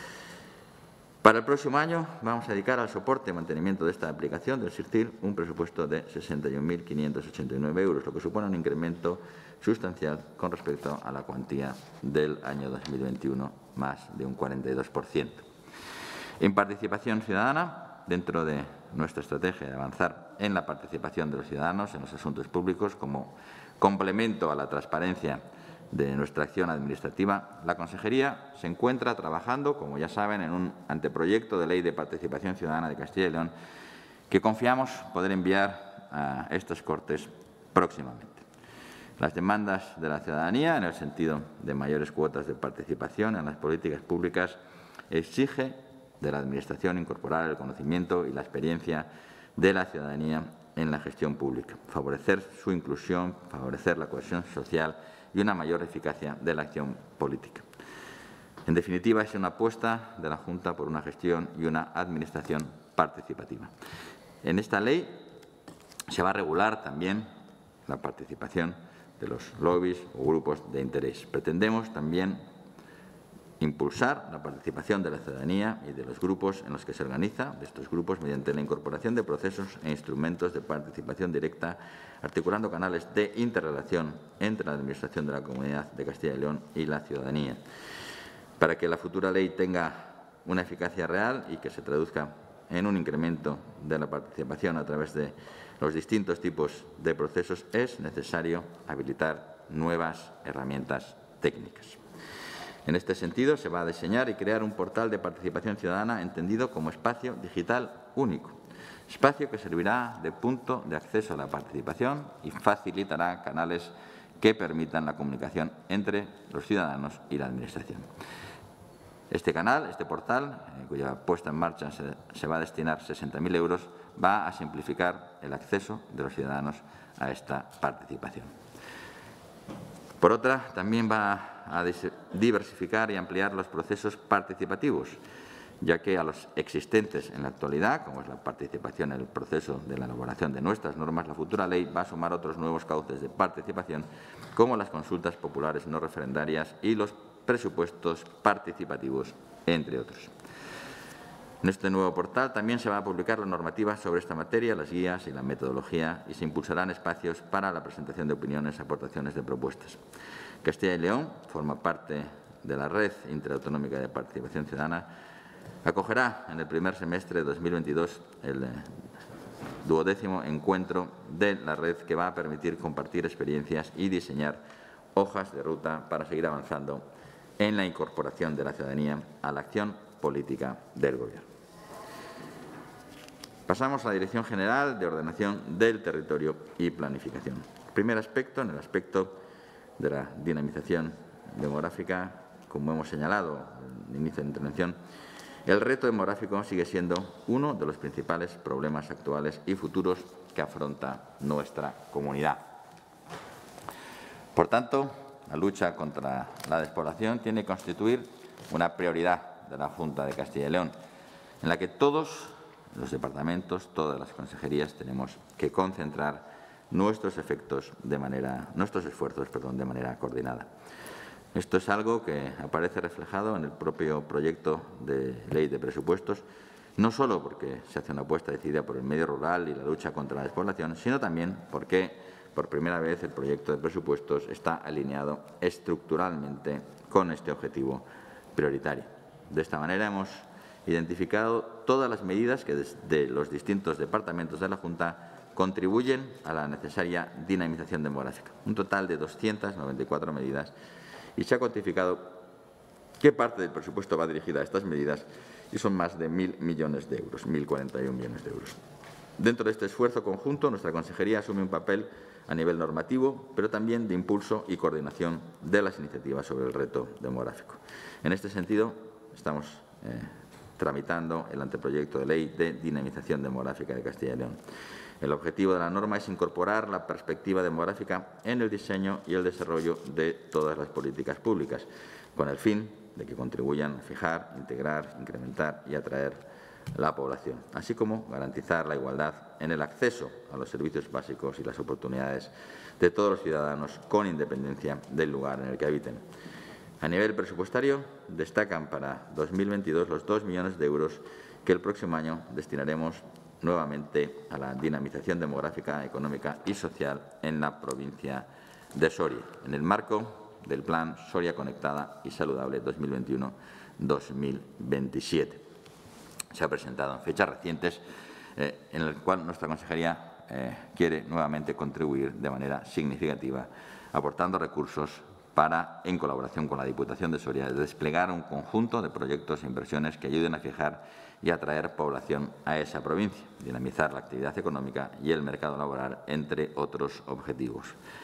Para el próximo año vamos a dedicar al soporte y mantenimiento de esta aplicación del SIRCIL un presupuesto de sesenta y un mil quinientos ochenta y nueve euros, lo que supone un incremento sustancial con respecto a la cuantía del año dos mil veintiuno, más de un cuarenta y dos por ciento. En participación ciudadana, dentro de nuestra estrategia de avanzar en la participación de los ciudadanos en los asuntos públicos como complemento a la transparencia de nuestra acción administrativa, la Consejería se encuentra trabajando, como ya saben, en un anteproyecto de Ley de Participación Ciudadana de Castilla y León que confiamos poder enviar a estas Cortes próximamente. Las demandas de la ciudadanía, en el sentido de mayores cuotas de participación en las políticas públicas, exige de la Administración incorporar el conocimiento y la experiencia de la ciudadanía en la gestión pública, favorecer su inclusión, favorecer la cohesión social y una mayor eficacia de la acción política. En definitiva, es una apuesta de la Junta por una gestión y una administración participativa. En esta ley se va a regular también la participación de los lobbies o grupos de interés. Pretendemos también impulsar la participación de la ciudadanía y de los grupos en los que se organiza, de estos grupos, mediante la incorporación de procesos e instrumentos de participación directa, articulando canales de interrelación entre la Administración de la Comunidad de Castilla y León y la ciudadanía, para que la futura ley tenga una eficacia real y que se traduzca en un incremento de la participación a través de los distintos tipos de procesos. Es necesario habilitar nuevas herramientas técnicas. En este sentido, se va a diseñar y crear un portal de participación ciudadana entendido como espacio digital único, espacio que servirá de punto de acceso a la participación y facilitará canales que permitan la comunicación entre los ciudadanos y la Administración. Este canal, este portal, eh, cuya puesta en marcha se, se va a destinar sesenta mil euros, va a simplificar el acceso de los ciudadanos a esta participación. Por otra, también va a diversificar y ampliar los procesos participativos, ya que a los existentes en la actualidad, como es la participación en el proceso de la elaboración de nuestras normas, la futura ley va a sumar otros nuevos cauces de participación, como las consultas populares no referendarias y los presupuestos participativos, entre otros. En este nuevo portal también se va a publicar la normativa sobre esta materia, las guías y la metodología, y se impulsarán espacios para la presentación de opiniones, aportaciones de propuestas. Castilla y León forma parte de la Red Interautonómica de Participación Ciudadana, Acogerá en el primer semestre de dos mil veintidós el duodécimo encuentro de la red que va a permitir compartir experiencias y diseñar hojas de ruta para seguir avanzando en la incorporación de la ciudadanía a la acción política del Gobierno. Pasamos a la Dirección General de Ordenación del Territorio y Planificación. Primer aspecto, en el aspecto de la dinamización demográfica, como hemos señalado al inicio de la intervención, el reto demográfico sigue siendo uno de los principales problemas actuales y futuros que afronta nuestra comunidad. Por tanto, la lucha contra la despoblación tiene que constituir una prioridad de la Junta de Castilla y León, en la que todos los departamentos, todas las consejerías, tenemos que concentrar nuestros efectos de manera, nuestros esfuerzos, perdón, de manera coordinada. Esto es algo que aparece reflejado en el propio proyecto de ley de presupuestos, no solo porque se hace una apuesta decidida por el medio rural y la lucha contra la despoblación, sino también porque, por primera vez, el proyecto de presupuestos está alineado estructuralmente con este objetivo prioritario. De esta manera, hemos identificado todas las medidas que desde los distintos departamentos de la Junta contribuyen a la necesaria dinamización demográfica. Un total de doscientas noventa y cuatro medidas, y se ha cuantificado qué parte del presupuesto va dirigida a estas medidas, y son más de mil millones de euros, mil cuarenta y un millones de euros. Dentro de este esfuerzo conjunto, nuestra consejería asume un papel a nivel normativo, pero también de impulso y coordinación de las iniciativas sobre el reto demográfico. En este sentido, estamos eh, tramitando el anteproyecto de ley de dinamización demográfica de Castilla y León. El objetivo de la norma es incorporar la perspectiva demográfica en el diseño y el desarrollo de todas las políticas públicas, con el fin de que contribuyan a fijar, integrar, incrementar y atraer la población, así como garantizar la igualdad en el acceso a los servicios básicos y las oportunidades de todos los ciudadanos, con independencia del lugar en el que habiten. A nivel presupuestario, destacan para dos mil veintidós los dos millones de euros que el próximo año destinaremos nuevamente a la dinamización demográfica, económica y social en la provincia de Soria, en el marco del Plan Soria Conectada y Saludable dos mil veintiuno a dos mil veintisiete. Se ha presentado en fechas recientes, eh, en el cual nuestra consejería eh, quiere nuevamente contribuir de manera significativa, aportando recursos para, en colaboración con la Diputación de Soria, desplegar un conjunto de proyectos e inversiones que ayuden a fijar y atraer población a esa provincia, dinamizar la actividad económica y el mercado laboral, entre otros objetivos.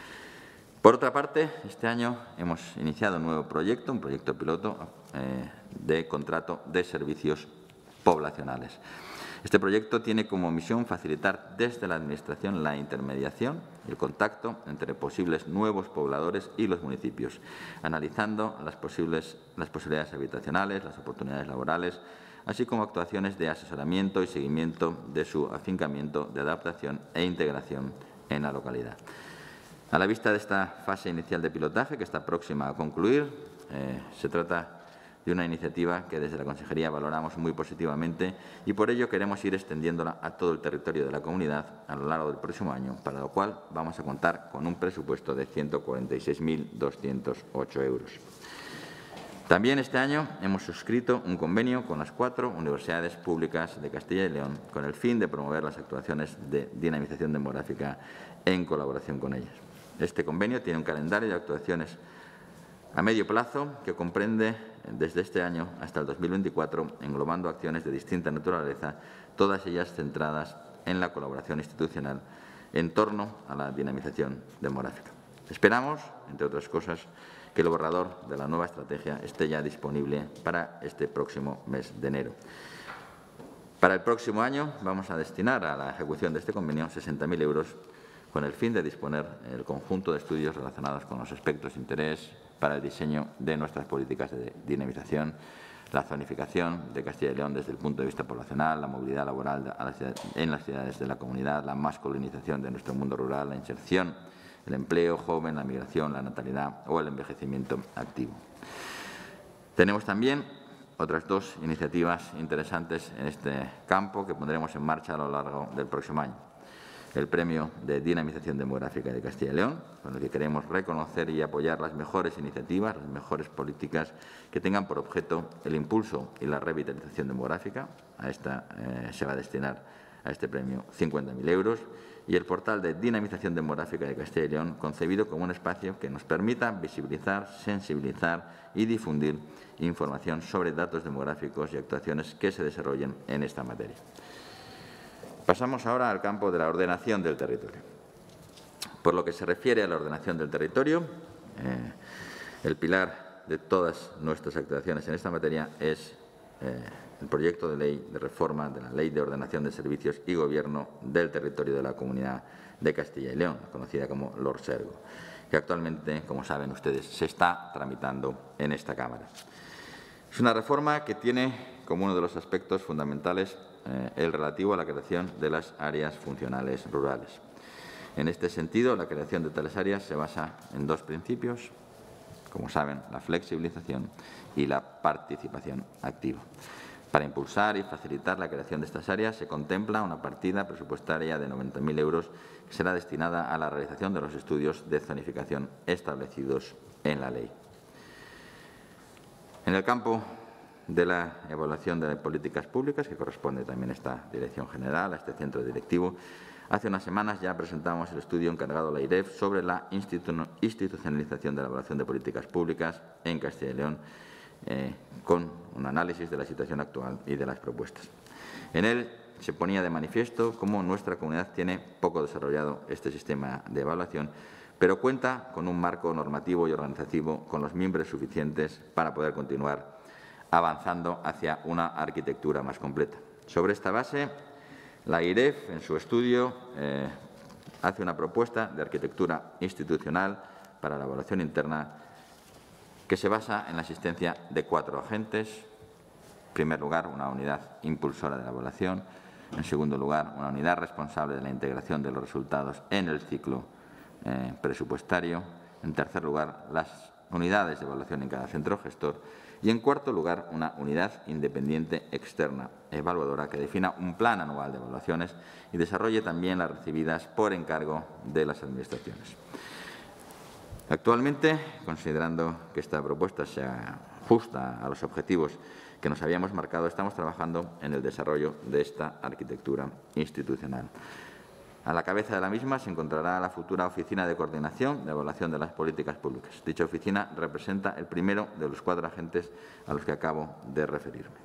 Por otra parte, este año hemos iniciado un nuevo proyecto, un proyecto piloto eh, de contrato de servicios poblacionales. Este proyecto tiene como misión facilitar desde la Administración la intermediación y el contacto entre posibles nuevos pobladores y los municipios, analizando las, posibles, las posibilidades habitacionales, las oportunidades laborales, así como actuaciones de asesoramiento y seguimiento de su afincamiento, de adaptación e integración en la localidad. A la vista de esta fase inicial de pilotaje, que está próxima a concluir, eh, se trata de una iniciativa que desde la Consejería valoramos muy positivamente y por ello queremos ir extendiéndola a todo el territorio de la comunidad a lo largo del próximo año, para lo cual vamos a contar con un presupuesto de ciento cuarenta y seis mil doscientos ocho euros. También este año hemos suscrito un convenio con las cuatro universidades públicas de Castilla y León con el fin de promover las actuaciones de dinamización demográfica en colaboración con ellas. Este convenio tiene un calendario de actuaciones a medio plazo que comprende desde este año hasta el dos mil veinticuatro, englobando acciones de distinta naturaleza, todas ellas centradas en la colaboración institucional en torno a la dinamización demográfica. Esperamos, entre otras cosas, que el borrador de la nueva estrategia esté ya disponible para este próximo mes de enero. Para el próximo año vamos a destinar a la ejecución de este convenio sesenta mil euros con el fin de disponer el conjunto de estudios relacionados con los aspectos de interés para el diseño de nuestras políticas de dinamización, la zonificación de Castilla y León desde el punto de vista poblacional, la movilidad laboral en las ciudades de la comunidad, la masculinización de nuestro mundo rural, la inserción, el empleo joven, la migración, la natalidad o el envejecimiento activo. Tenemos también otras dos iniciativas interesantes en este campo que pondremos en marcha a lo largo del próximo año. el Premio de Dinamización Demográfica de Castilla y León, con el que queremos reconocer y apoyar las mejores iniciativas, las mejores políticas que tengan por objeto el impulso y la revitalización demográfica. A esta eh, se va a destinar a este premio cincuenta mil euros. Y el portal de Dinamización Demográfica de Castilla y León, concebido como un espacio que nos permita visibilizar, sensibilizar y difundir información sobre datos demográficos y actuaciones que se desarrollen en esta materia. Pasamos ahora al campo de la ordenación del territorio. Por lo que se refiere a la ordenación del territorio, eh, el pilar de todas nuestras actuaciones en esta materia es eh, el proyecto de ley de reforma de la Ley de Ordenación de Servicios y Gobierno del Territorio de la Comunidad de Castilla y León, conocida como LORSERGO, que actualmente, como saben ustedes, se está tramitando en esta Cámara. Es una reforma que tiene como uno de los aspectos fundamentales eh, el relativo a la creación de las áreas funcionales rurales. En este sentido, la creación de tales áreas se basa en dos principios, como saben, la flexibilización y la participación activa. Para impulsar y facilitar la creación de estas áreas se contempla una partida presupuestaria de noventa mil euros que será destinada a la realización de los estudios de zonificación establecidos en la ley. En el campo de la evaluación de políticas públicas, que corresponde también a esta Dirección General, a este centro directivo, hace unas semanas ya presentamos el estudio encargado a la I R E F sobre la institucionalización de la evaluación de políticas públicas en Castilla y León, eh, con un análisis de la situación actual y de las propuestas. En él se ponía de manifiesto cómo nuestra comunidad tiene poco desarrollado este sistema de evaluación, pero cuenta con un marco normativo y organizativo con los mimbres suficientes para poder continuar avanzando hacia una arquitectura más completa. Sobre esta base, la I R E F, en su estudio, eh, hace una propuesta de arquitectura institucional para la evaluación interna que se basa en la existencia de cuatro agentes. En primer lugar, una unidad impulsora de la evaluación. En segundo lugar, una unidad responsable de la integración de los resultados en el ciclo eh, presupuestario. En tercer lugar, las unidades de evaluación en cada centro gestor. Y, en cuarto lugar, una unidad independiente externa evaluadora que defina un plan anual de evaluaciones y desarrolle también las recibidas por encargo de las administraciones. Actualmente, considerando que esta propuesta se ajusta a los objetivos que nos habíamos marcado, estamos trabajando en el desarrollo de esta arquitectura institucional. A la cabeza de la misma se encontrará la futura Oficina de Coordinación de Evaluación de las Políticas Públicas. Dicha oficina representa el primero de los cuatro agentes a los que acabo de referirme,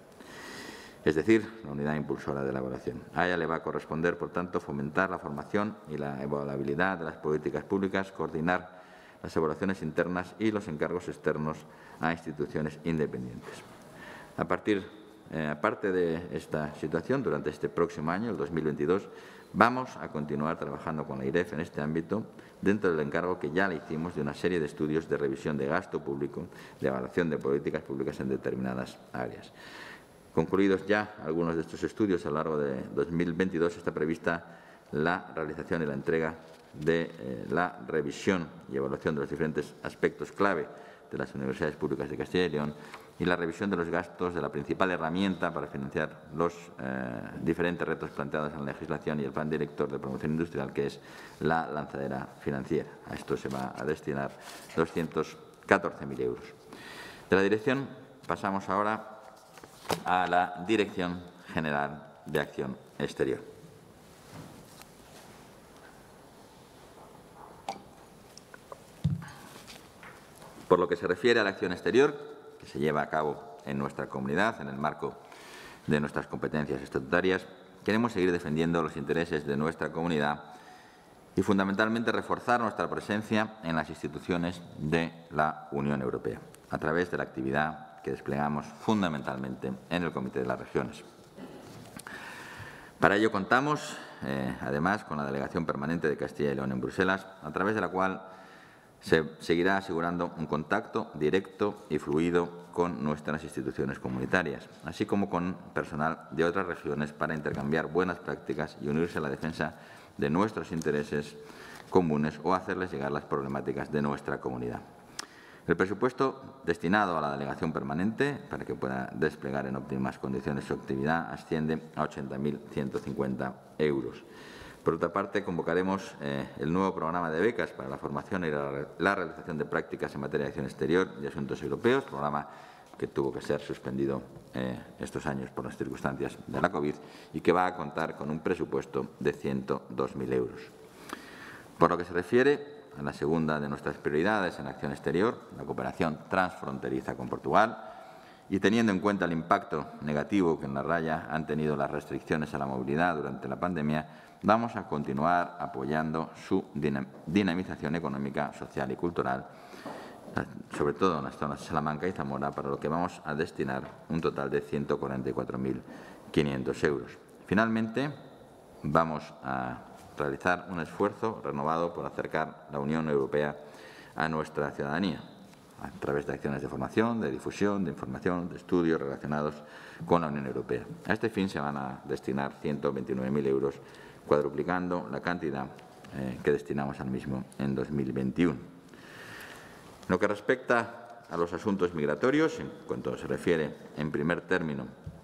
es decir, la unidad impulsora de la evaluación. A ella le va a corresponder, por tanto, fomentar la formación y la evaluabilidad de las políticas públicas, coordinar las evaluaciones internas y los encargos externos a instituciones independientes. A partir, eh, aparte de esta situación, durante este próximo año, el dos mil veintidós, vamos a continuar trabajando con la I R E F en este ámbito, dentro del encargo que ya le hicimos de una serie de estudios de revisión de gasto público, de evaluación de políticas públicas en determinadas áreas. Concluidos ya algunos de estos estudios, a lo largo de dos mil veintidós está prevista la realización y la entrega de eh, la revisión y evaluación de los diferentes aspectos clave de las universidades públicas de Castilla y León y la revisión de los gastos de la principal herramienta para financiar los eh, diferentes retos planteados en la legislación y el Plan Director de Promoción Industrial, que es la lanzadera financiera. A esto se va a destinar doscientos catorce mil euros. De la dirección pasamos ahora a la Dirección General de Acción Exterior. Por lo que se refiere a la acción exterior, que se lleva a cabo en nuestra comunidad, en el marco de nuestras competencias estatutarias, queremos seguir defendiendo los intereses de nuestra comunidad y, fundamentalmente, reforzar nuestra presencia en las instituciones de la Unión Europea, a través de la actividad que desplegamos fundamentalmente en el Comité de las Regiones. Para ello contamos, eh, además, con la Delegación Permanente de Castilla y León en Bruselas, a través de la cual se seguirá asegurando un contacto directo y fluido con nuestras instituciones comunitarias, así como con personal de otras regiones para intercambiar buenas prácticas y unirse a la defensa de nuestros intereses comunes o hacerles llegar las problemáticas de nuestra comunidad. El presupuesto destinado a la delegación permanente para que pueda desplegar en óptimas condiciones su actividad asciende a ochenta mil ciento cincuenta euros. Por otra parte, convocaremos eh, el nuevo programa de becas para la formación y la, la realización de prácticas en materia de acción exterior y asuntos europeos, programa que tuvo que ser suspendido eh, estos años por las circunstancias de la COVID y que va a contar con un presupuesto de ciento dos mil euros. Por lo que se refiere a la segunda de nuestras prioridades en acción exterior, la cooperación transfronteriza con Portugal, y teniendo en cuenta el impacto negativo que en la raya han tenido las restricciones a la movilidad durante la pandemia, vamos a continuar apoyando su dinamización económica, social y cultural, sobre todo en las zonas de Salamanca y Zamora, para lo que vamos a destinar un total de ciento cuarenta y cuatro mil quinientos euros. Finalmente, vamos a realizar un esfuerzo renovado por acercar la Unión Europea a nuestra ciudadanía, a través de acciones de formación, de difusión, de información, de estudios relacionados con la Unión Europea. A este fin se van a destinar ciento veintinueve mil euros, cuadruplicando la cantidad eh, que destinamos al mismo en dos mil veintiuno. En lo que respecta a los asuntos migratorios, en cuanto se refiere, en primer término,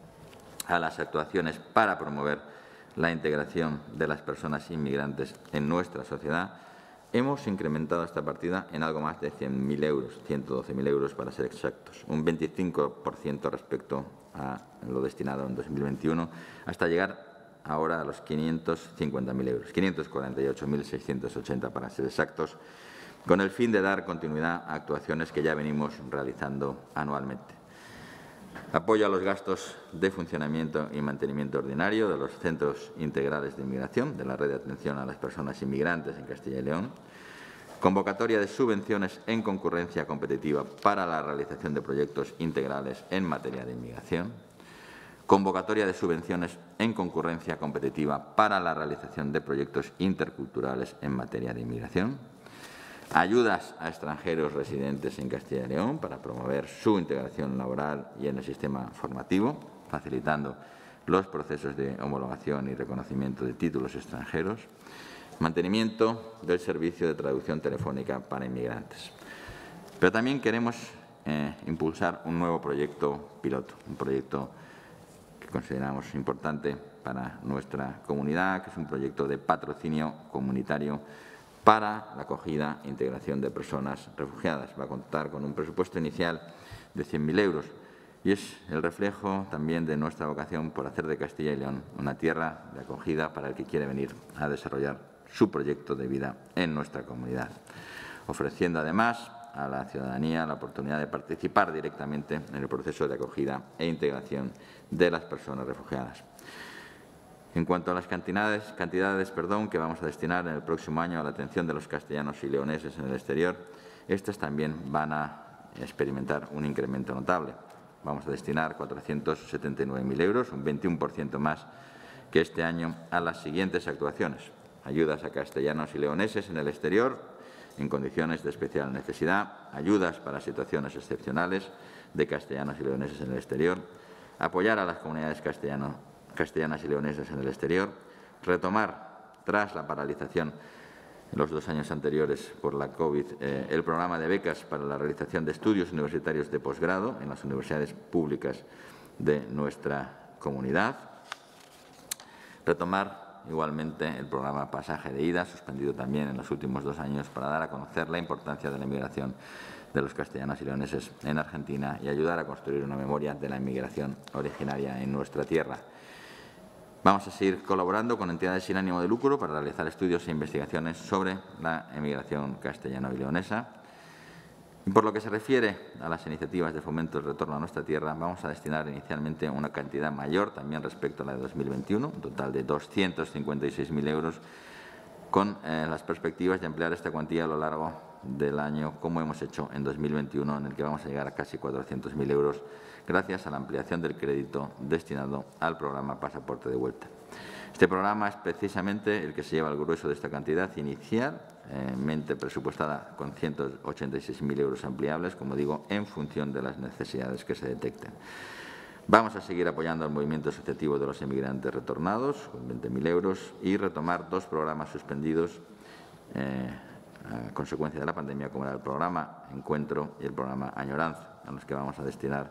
a las actuaciones para promover la integración de las personas inmigrantes en nuestra sociedad, hemos incrementado esta partida en algo más de cien mil euros, ciento doce mil euros para ser exactos, un veinticinco por ciento respecto a lo destinado en dos mil veintiuno, hasta llegar ahora a los quinientos cincuenta mil euros, quinientos cuarenta y ocho mil seiscientos ochenta para ser exactos, con el fin de dar continuidad a actuaciones que ya venimos realizando anualmente. Apoyo a los gastos de funcionamiento y mantenimiento ordinario de los centros integrales de inmigración, de la red de atención a las personas inmigrantes en Castilla y León. Convocatoria de subvenciones en concurrencia competitiva para la realización de proyectos integrales en materia de inmigración. Convocatoria de subvenciones en concurrencia competitiva para la realización de proyectos interculturales en materia de inmigración. Ayudas a extranjeros residentes en Castilla y León para promover su integración laboral y en el sistema formativo, facilitando los procesos de homologación y reconocimiento de títulos extranjeros. Mantenimiento del servicio de traducción telefónica para inmigrantes. Pero también queremos eh, impulsar un nuevo proyecto piloto, un proyecto que consideramos importante para nuestra comunidad, que es un proyecto de patrocinio comunitario para la acogida e integración de personas refugiadas. Va a contar con un presupuesto inicial de cien mil euros y es el reflejo también de nuestra vocación por hacer de Castilla y León una tierra de acogida para el que quiere venir a desarrollar su proyecto de vida en nuestra comunidad, ofreciendo además a la ciudadanía la oportunidad de participar directamente en el proceso de acogida e integración de las personas refugiadas. En cuanto a las cantidades, cantidades perdón, que vamos a destinar en el próximo año a la atención de los castellanos y leoneses en el exterior, estas también van a experimentar un incremento notable. Vamos a destinar cuatrocientos setenta y nueve mil euros, un veintiuno por ciento más que este año, a las siguientes actuaciones. Ayudas a castellanos y leoneses en el exterior, en condiciones de especial necesidad, ayudas para situaciones excepcionales de castellanos y leoneses en el exterior, apoyar a las comunidades castellanas castellanas y leonesas en el exterior, retomar, tras la paralización en los dos años anteriores por la COVID, eh, el programa de becas para la realización de estudios universitarios de posgrado en las universidades públicas de nuestra comunidad, retomar igualmente el programa Pasaje de Ida, suspendido también en los últimos dos años, para dar a conocer la importancia de la inmigración de los castellanos y leoneses en Argentina y ayudar a construir una memoria de la inmigración originaria en nuestra tierra. Vamos a seguir colaborando con entidades sin ánimo de lucro para realizar estudios e investigaciones sobre la emigración castellano y leonesa. Y por lo que se refiere a las iniciativas de fomento del retorno a nuestra tierra, vamos a destinar inicialmente una cantidad mayor también respecto a la de dos mil veintiuno, un total de doscientos cincuenta y seis mil euros, con eh, las perspectivas de emplear esta cuantía a lo largo del año, como hemos hecho en dos mil veintiuno, en el que vamos a llegar a casi cuatrocientos mil euros, gracias a la ampliación del crédito destinado al programa Pasaporte de Vuelta. Este programa es precisamente el que se lleva el grueso de esta cantidad inicialmente presupuestada con ciento ochenta y seis mil euros ampliables, como digo, en función de las necesidades que se detecten. Vamos a seguir apoyando al movimiento asociativo de los emigrantes retornados, con veinte mil euros, y retomar dos programas suspendidos eh, a consecuencia de la pandemia, como era el programa Encuentro y el programa Añoranza, a los que vamos a destinar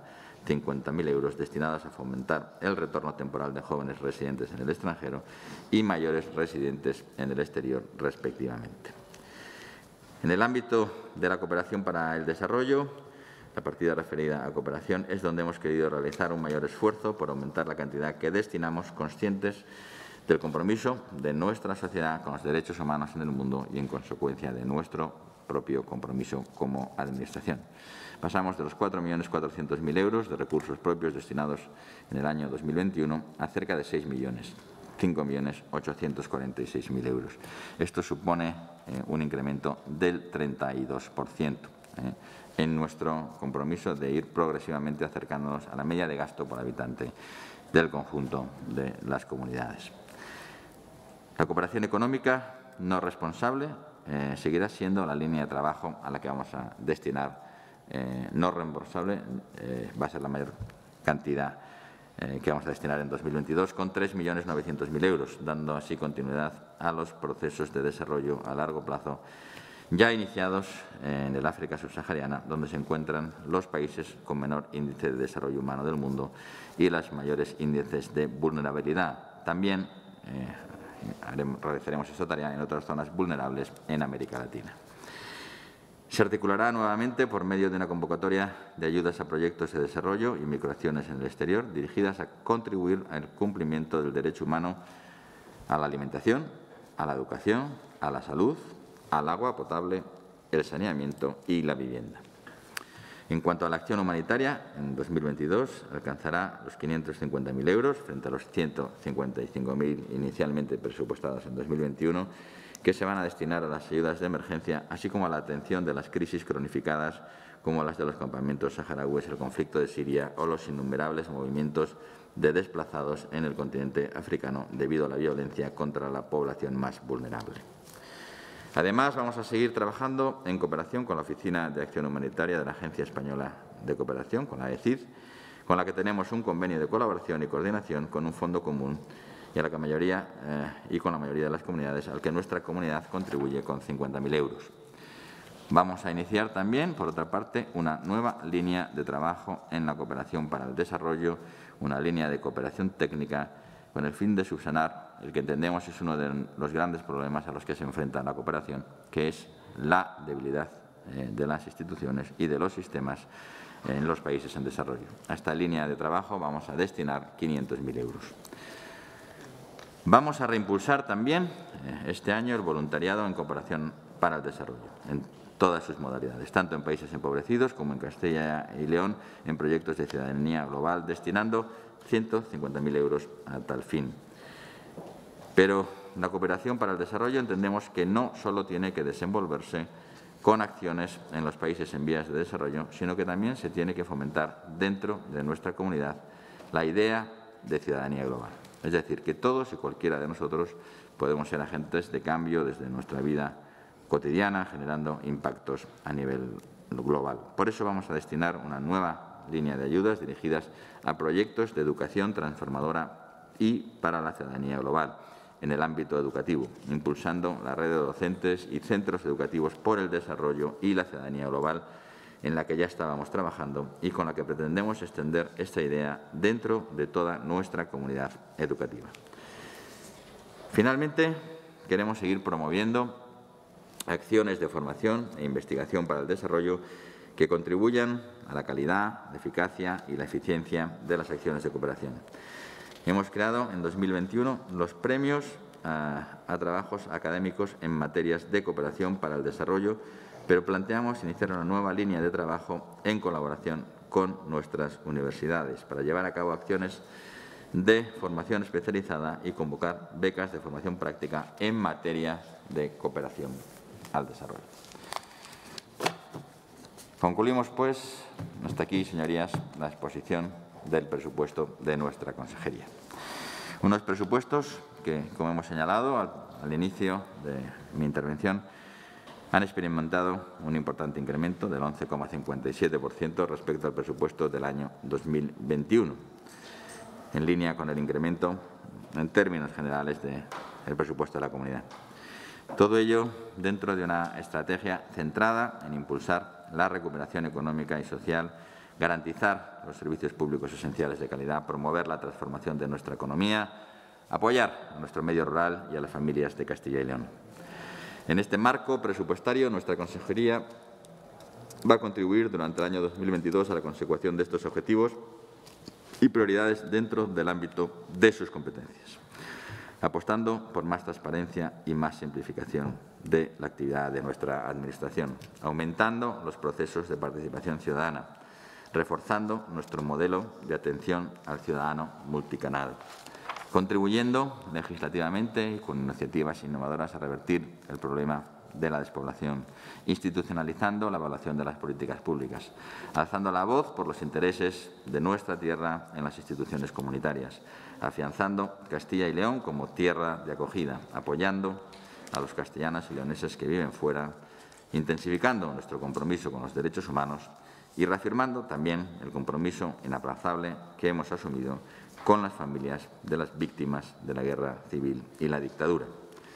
cincuenta mil euros destinados a fomentar el retorno temporal de jóvenes residentes en el extranjero y mayores residentes en el exterior, respectivamente. En el ámbito de la cooperación para el desarrollo, la partida referida a cooperación es donde hemos querido realizar un mayor esfuerzo por aumentar la cantidad que destinamos, conscientes del compromiso de nuestra sociedad con los derechos humanos en el mundo y, en consecuencia, de nuestro propio compromiso como Administración. Pasamos de los cuatro millones cuatrocientos mil euros de recursos propios destinados en el año dos mil veintiuno a cerca de seis millones, cinco millones ochocientos cuarenta y seis mil euros. Esto supone eh, un incremento del treinta y dos por ciento eh, en nuestro compromiso de ir progresivamente acercándonos a la media de gasto por habitante del conjunto de las comunidades. La cooperación económica no responsable eh, seguirá siendo la línea de trabajo a la que vamos a destinar eh, no reembolsable, eh, va a ser la mayor cantidad eh, que vamos a destinar en dos mil veintidós, con tres millones novecientos mil euros, dando así continuidad a los procesos de desarrollo a largo plazo ya iniciados en el África subsahariana, donde se encuentran los países con menor índice de desarrollo humano del mundo y los mayores índices de vulnerabilidad. También eh, haremos, realizaremos esta tarea en otras zonas vulnerables en América Latina. Se articulará nuevamente por medio de una convocatoria de ayudas a proyectos de desarrollo y microacciones en el exterior dirigidas a contribuir al cumplimiento del derecho humano a la alimentación, a la educación, a la salud, al agua potable, el saneamiento y la vivienda. En cuanto a la acción humanitaria, en dos mil veintidós alcanzará los quinientos cincuenta mil euros frente a los ciento cincuenta y cinco mil inicialmente presupuestados en dos mil veintiuno, que se van a destinar a las ayudas de emergencia, así como a la atención de las crisis cronificadas, como las de los campamentos saharauis, el conflicto de Siria o los innumerables movimientos de desplazados en el continente africano debido a la violencia contra la población más vulnerable. Además, vamos a seguir trabajando en cooperación con la Oficina de Acción Humanitaria de la Agencia Española de Cooperación, con la A E C I D, con la que tenemos un convenio de colaboración y coordinación con un fondo común y, a la que mayoría, eh, y con la mayoría de las comunidades, al que nuestra comunidad contribuye con cincuenta mil euros. Vamos a iniciar también, por otra parte, una nueva línea de trabajo en la cooperación para el desarrollo, una línea de cooperación técnica con el fin de subsanar el que entendemos es uno de los grandes problemas a los que se enfrenta la cooperación, que es la debilidad eh, de las instituciones y de los sistemas en los países en desarrollo. A esta línea de trabajo vamos a destinar quinientos mil euros. Vamos a reimpulsar también eh, este año el voluntariado en cooperación para el desarrollo, en todas sus modalidades, tanto en países empobrecidos como en Castilla y León, en proyectos de ciudadanía global, destinando ciento cincuenta mil euros a tal fin. Pero la cooperación para el desarrollo entendemos que no solo tiene que desenvolverse con acciones en los países en vías de desarrollo, sino que también se tiene que fomentar dentro de nuestra comunidad la idea de ciudadanía global. Es decir, que todos y cualquiera de nosotros podemos ser agentes de cambio desde nuestra vida cotidiana, generando impactos a nivel global. Por eso vamos a destinar una nueva línea de ayudas dirigidas a proyectos de educación transformadora y para la ciudadanía global en el ámbito educativo, impulsando la red de docentes y centros educativos por el desarrollo y la ciudadanía global, en la que ya estábamos trabajando y con la que pretendemos extender esta idea dentro de toda nuestra comunidad educativa. Finalmente, queremos seguir promoviendo acciones de formación e investigación para el desarrollo que contribuyan a la calidad, la eficacia y la eficiencia de las acciones de cooperación. Hemos creado en dos mil veintiuno los premios a, a trabajos académicos en materias de cooperación para el desarrollo, pero planteamos iniciar una nueva línea de trabajo en colaboración con nuestras universidades para llevar a cabo acciones de formación especializada y convocar becas de formación práctica en materia de cooperación al desarrollo. Concluimos, pues, hasta aquí, señorías, la exposición del presupuesto de nuestra consejería. Unos presupuestos que, como hemos señalado al, al inicio de mi intervención, han experimentado un importante incremento del once coma cincuenta y siete por ciento respecto al presupuesto del año dos mil veintiuno, en línea con el incremento en términos generales del presupuesto de la comunidad. Todo ello dentro de una estrategia centrada en impulsar la recuperación económica y social garantizar los servicios públicos esenciales de calidad, promover la transformación de nuestra economía, apoyar a nuestro medio rural y a las familias de Castilla y León. En este marco presupuestario, nuestra consejería va a contribuir durante el año dos mil veintidós a la consecución de estos objetivos y prioridades dentro del ámbito de sus competencias, apostando por más transparencia y más simplificación de la actividad de nuestra Administración, aumentando los procesos de participación ciudadana, reforzando nuestro modelo de atención al ciudadano multicanal, contribuyendo legislativamente y con iniciativas innovadoras a revertir el problema de la despoblación, institucionalizando la evaluación de las políticas públicas, alzando la voz por los intereses de nuestra tierra en las instituciones comunitarias, afianzando Castilla y León como tierra de acogida, apoyando a los castellanos y leoneses que viven fuera, intensificando nuestro compromiso con los derechos humanos y reafirmando también el compromiso inaplazable que hemos asumido con las familias de las víctimas de la guerra civil y la dictadura.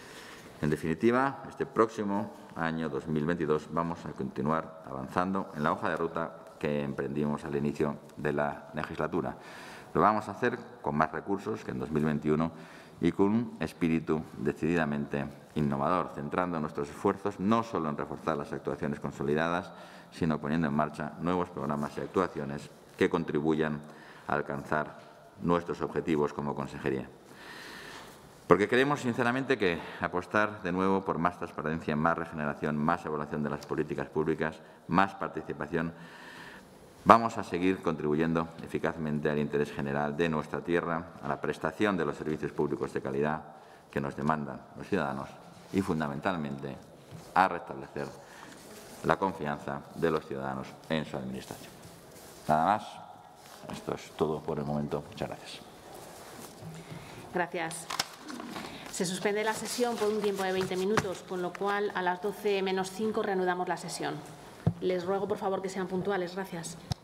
En definitiva, este próximo año dos mil veintidós vamos a continuar avanzando en la hoja de ruta que emprendimos al inicio de la legislatura. Lo vamos a hacer con más recursos que en dos mil veintiuno y con un espíritu decididamente innovador, centrando nuestros esfuerzos no solo en reforzar las actuaciones consolidadas, sino poniendo en marcha nuevos programas y actuaciones que contribuyan a alcanzar nuestros objetivos como consejería. Porque creemos sinceramente que apostar de nuevo por más transparencia, más regeneración, más evaluación de las políticas públicas, más participación, vamos a seguir contribuyendo eficazmente al interés general de nuestra tierra, a la prestación de los servicios públicos de calidad que nos demandan los ciudadanos y, fundamentalmente, a restablecer la confianza de los ciudadanos en su Administración. Nada más. Esto es todo por el momento. Muchas gracias. Gracias. Se suspende la sesión por un tiempo de veinte minutos, con lo cual a las doce menos cinco reanudamos la sesión. Les ruego, por favor, que sean puntuales. Gracias.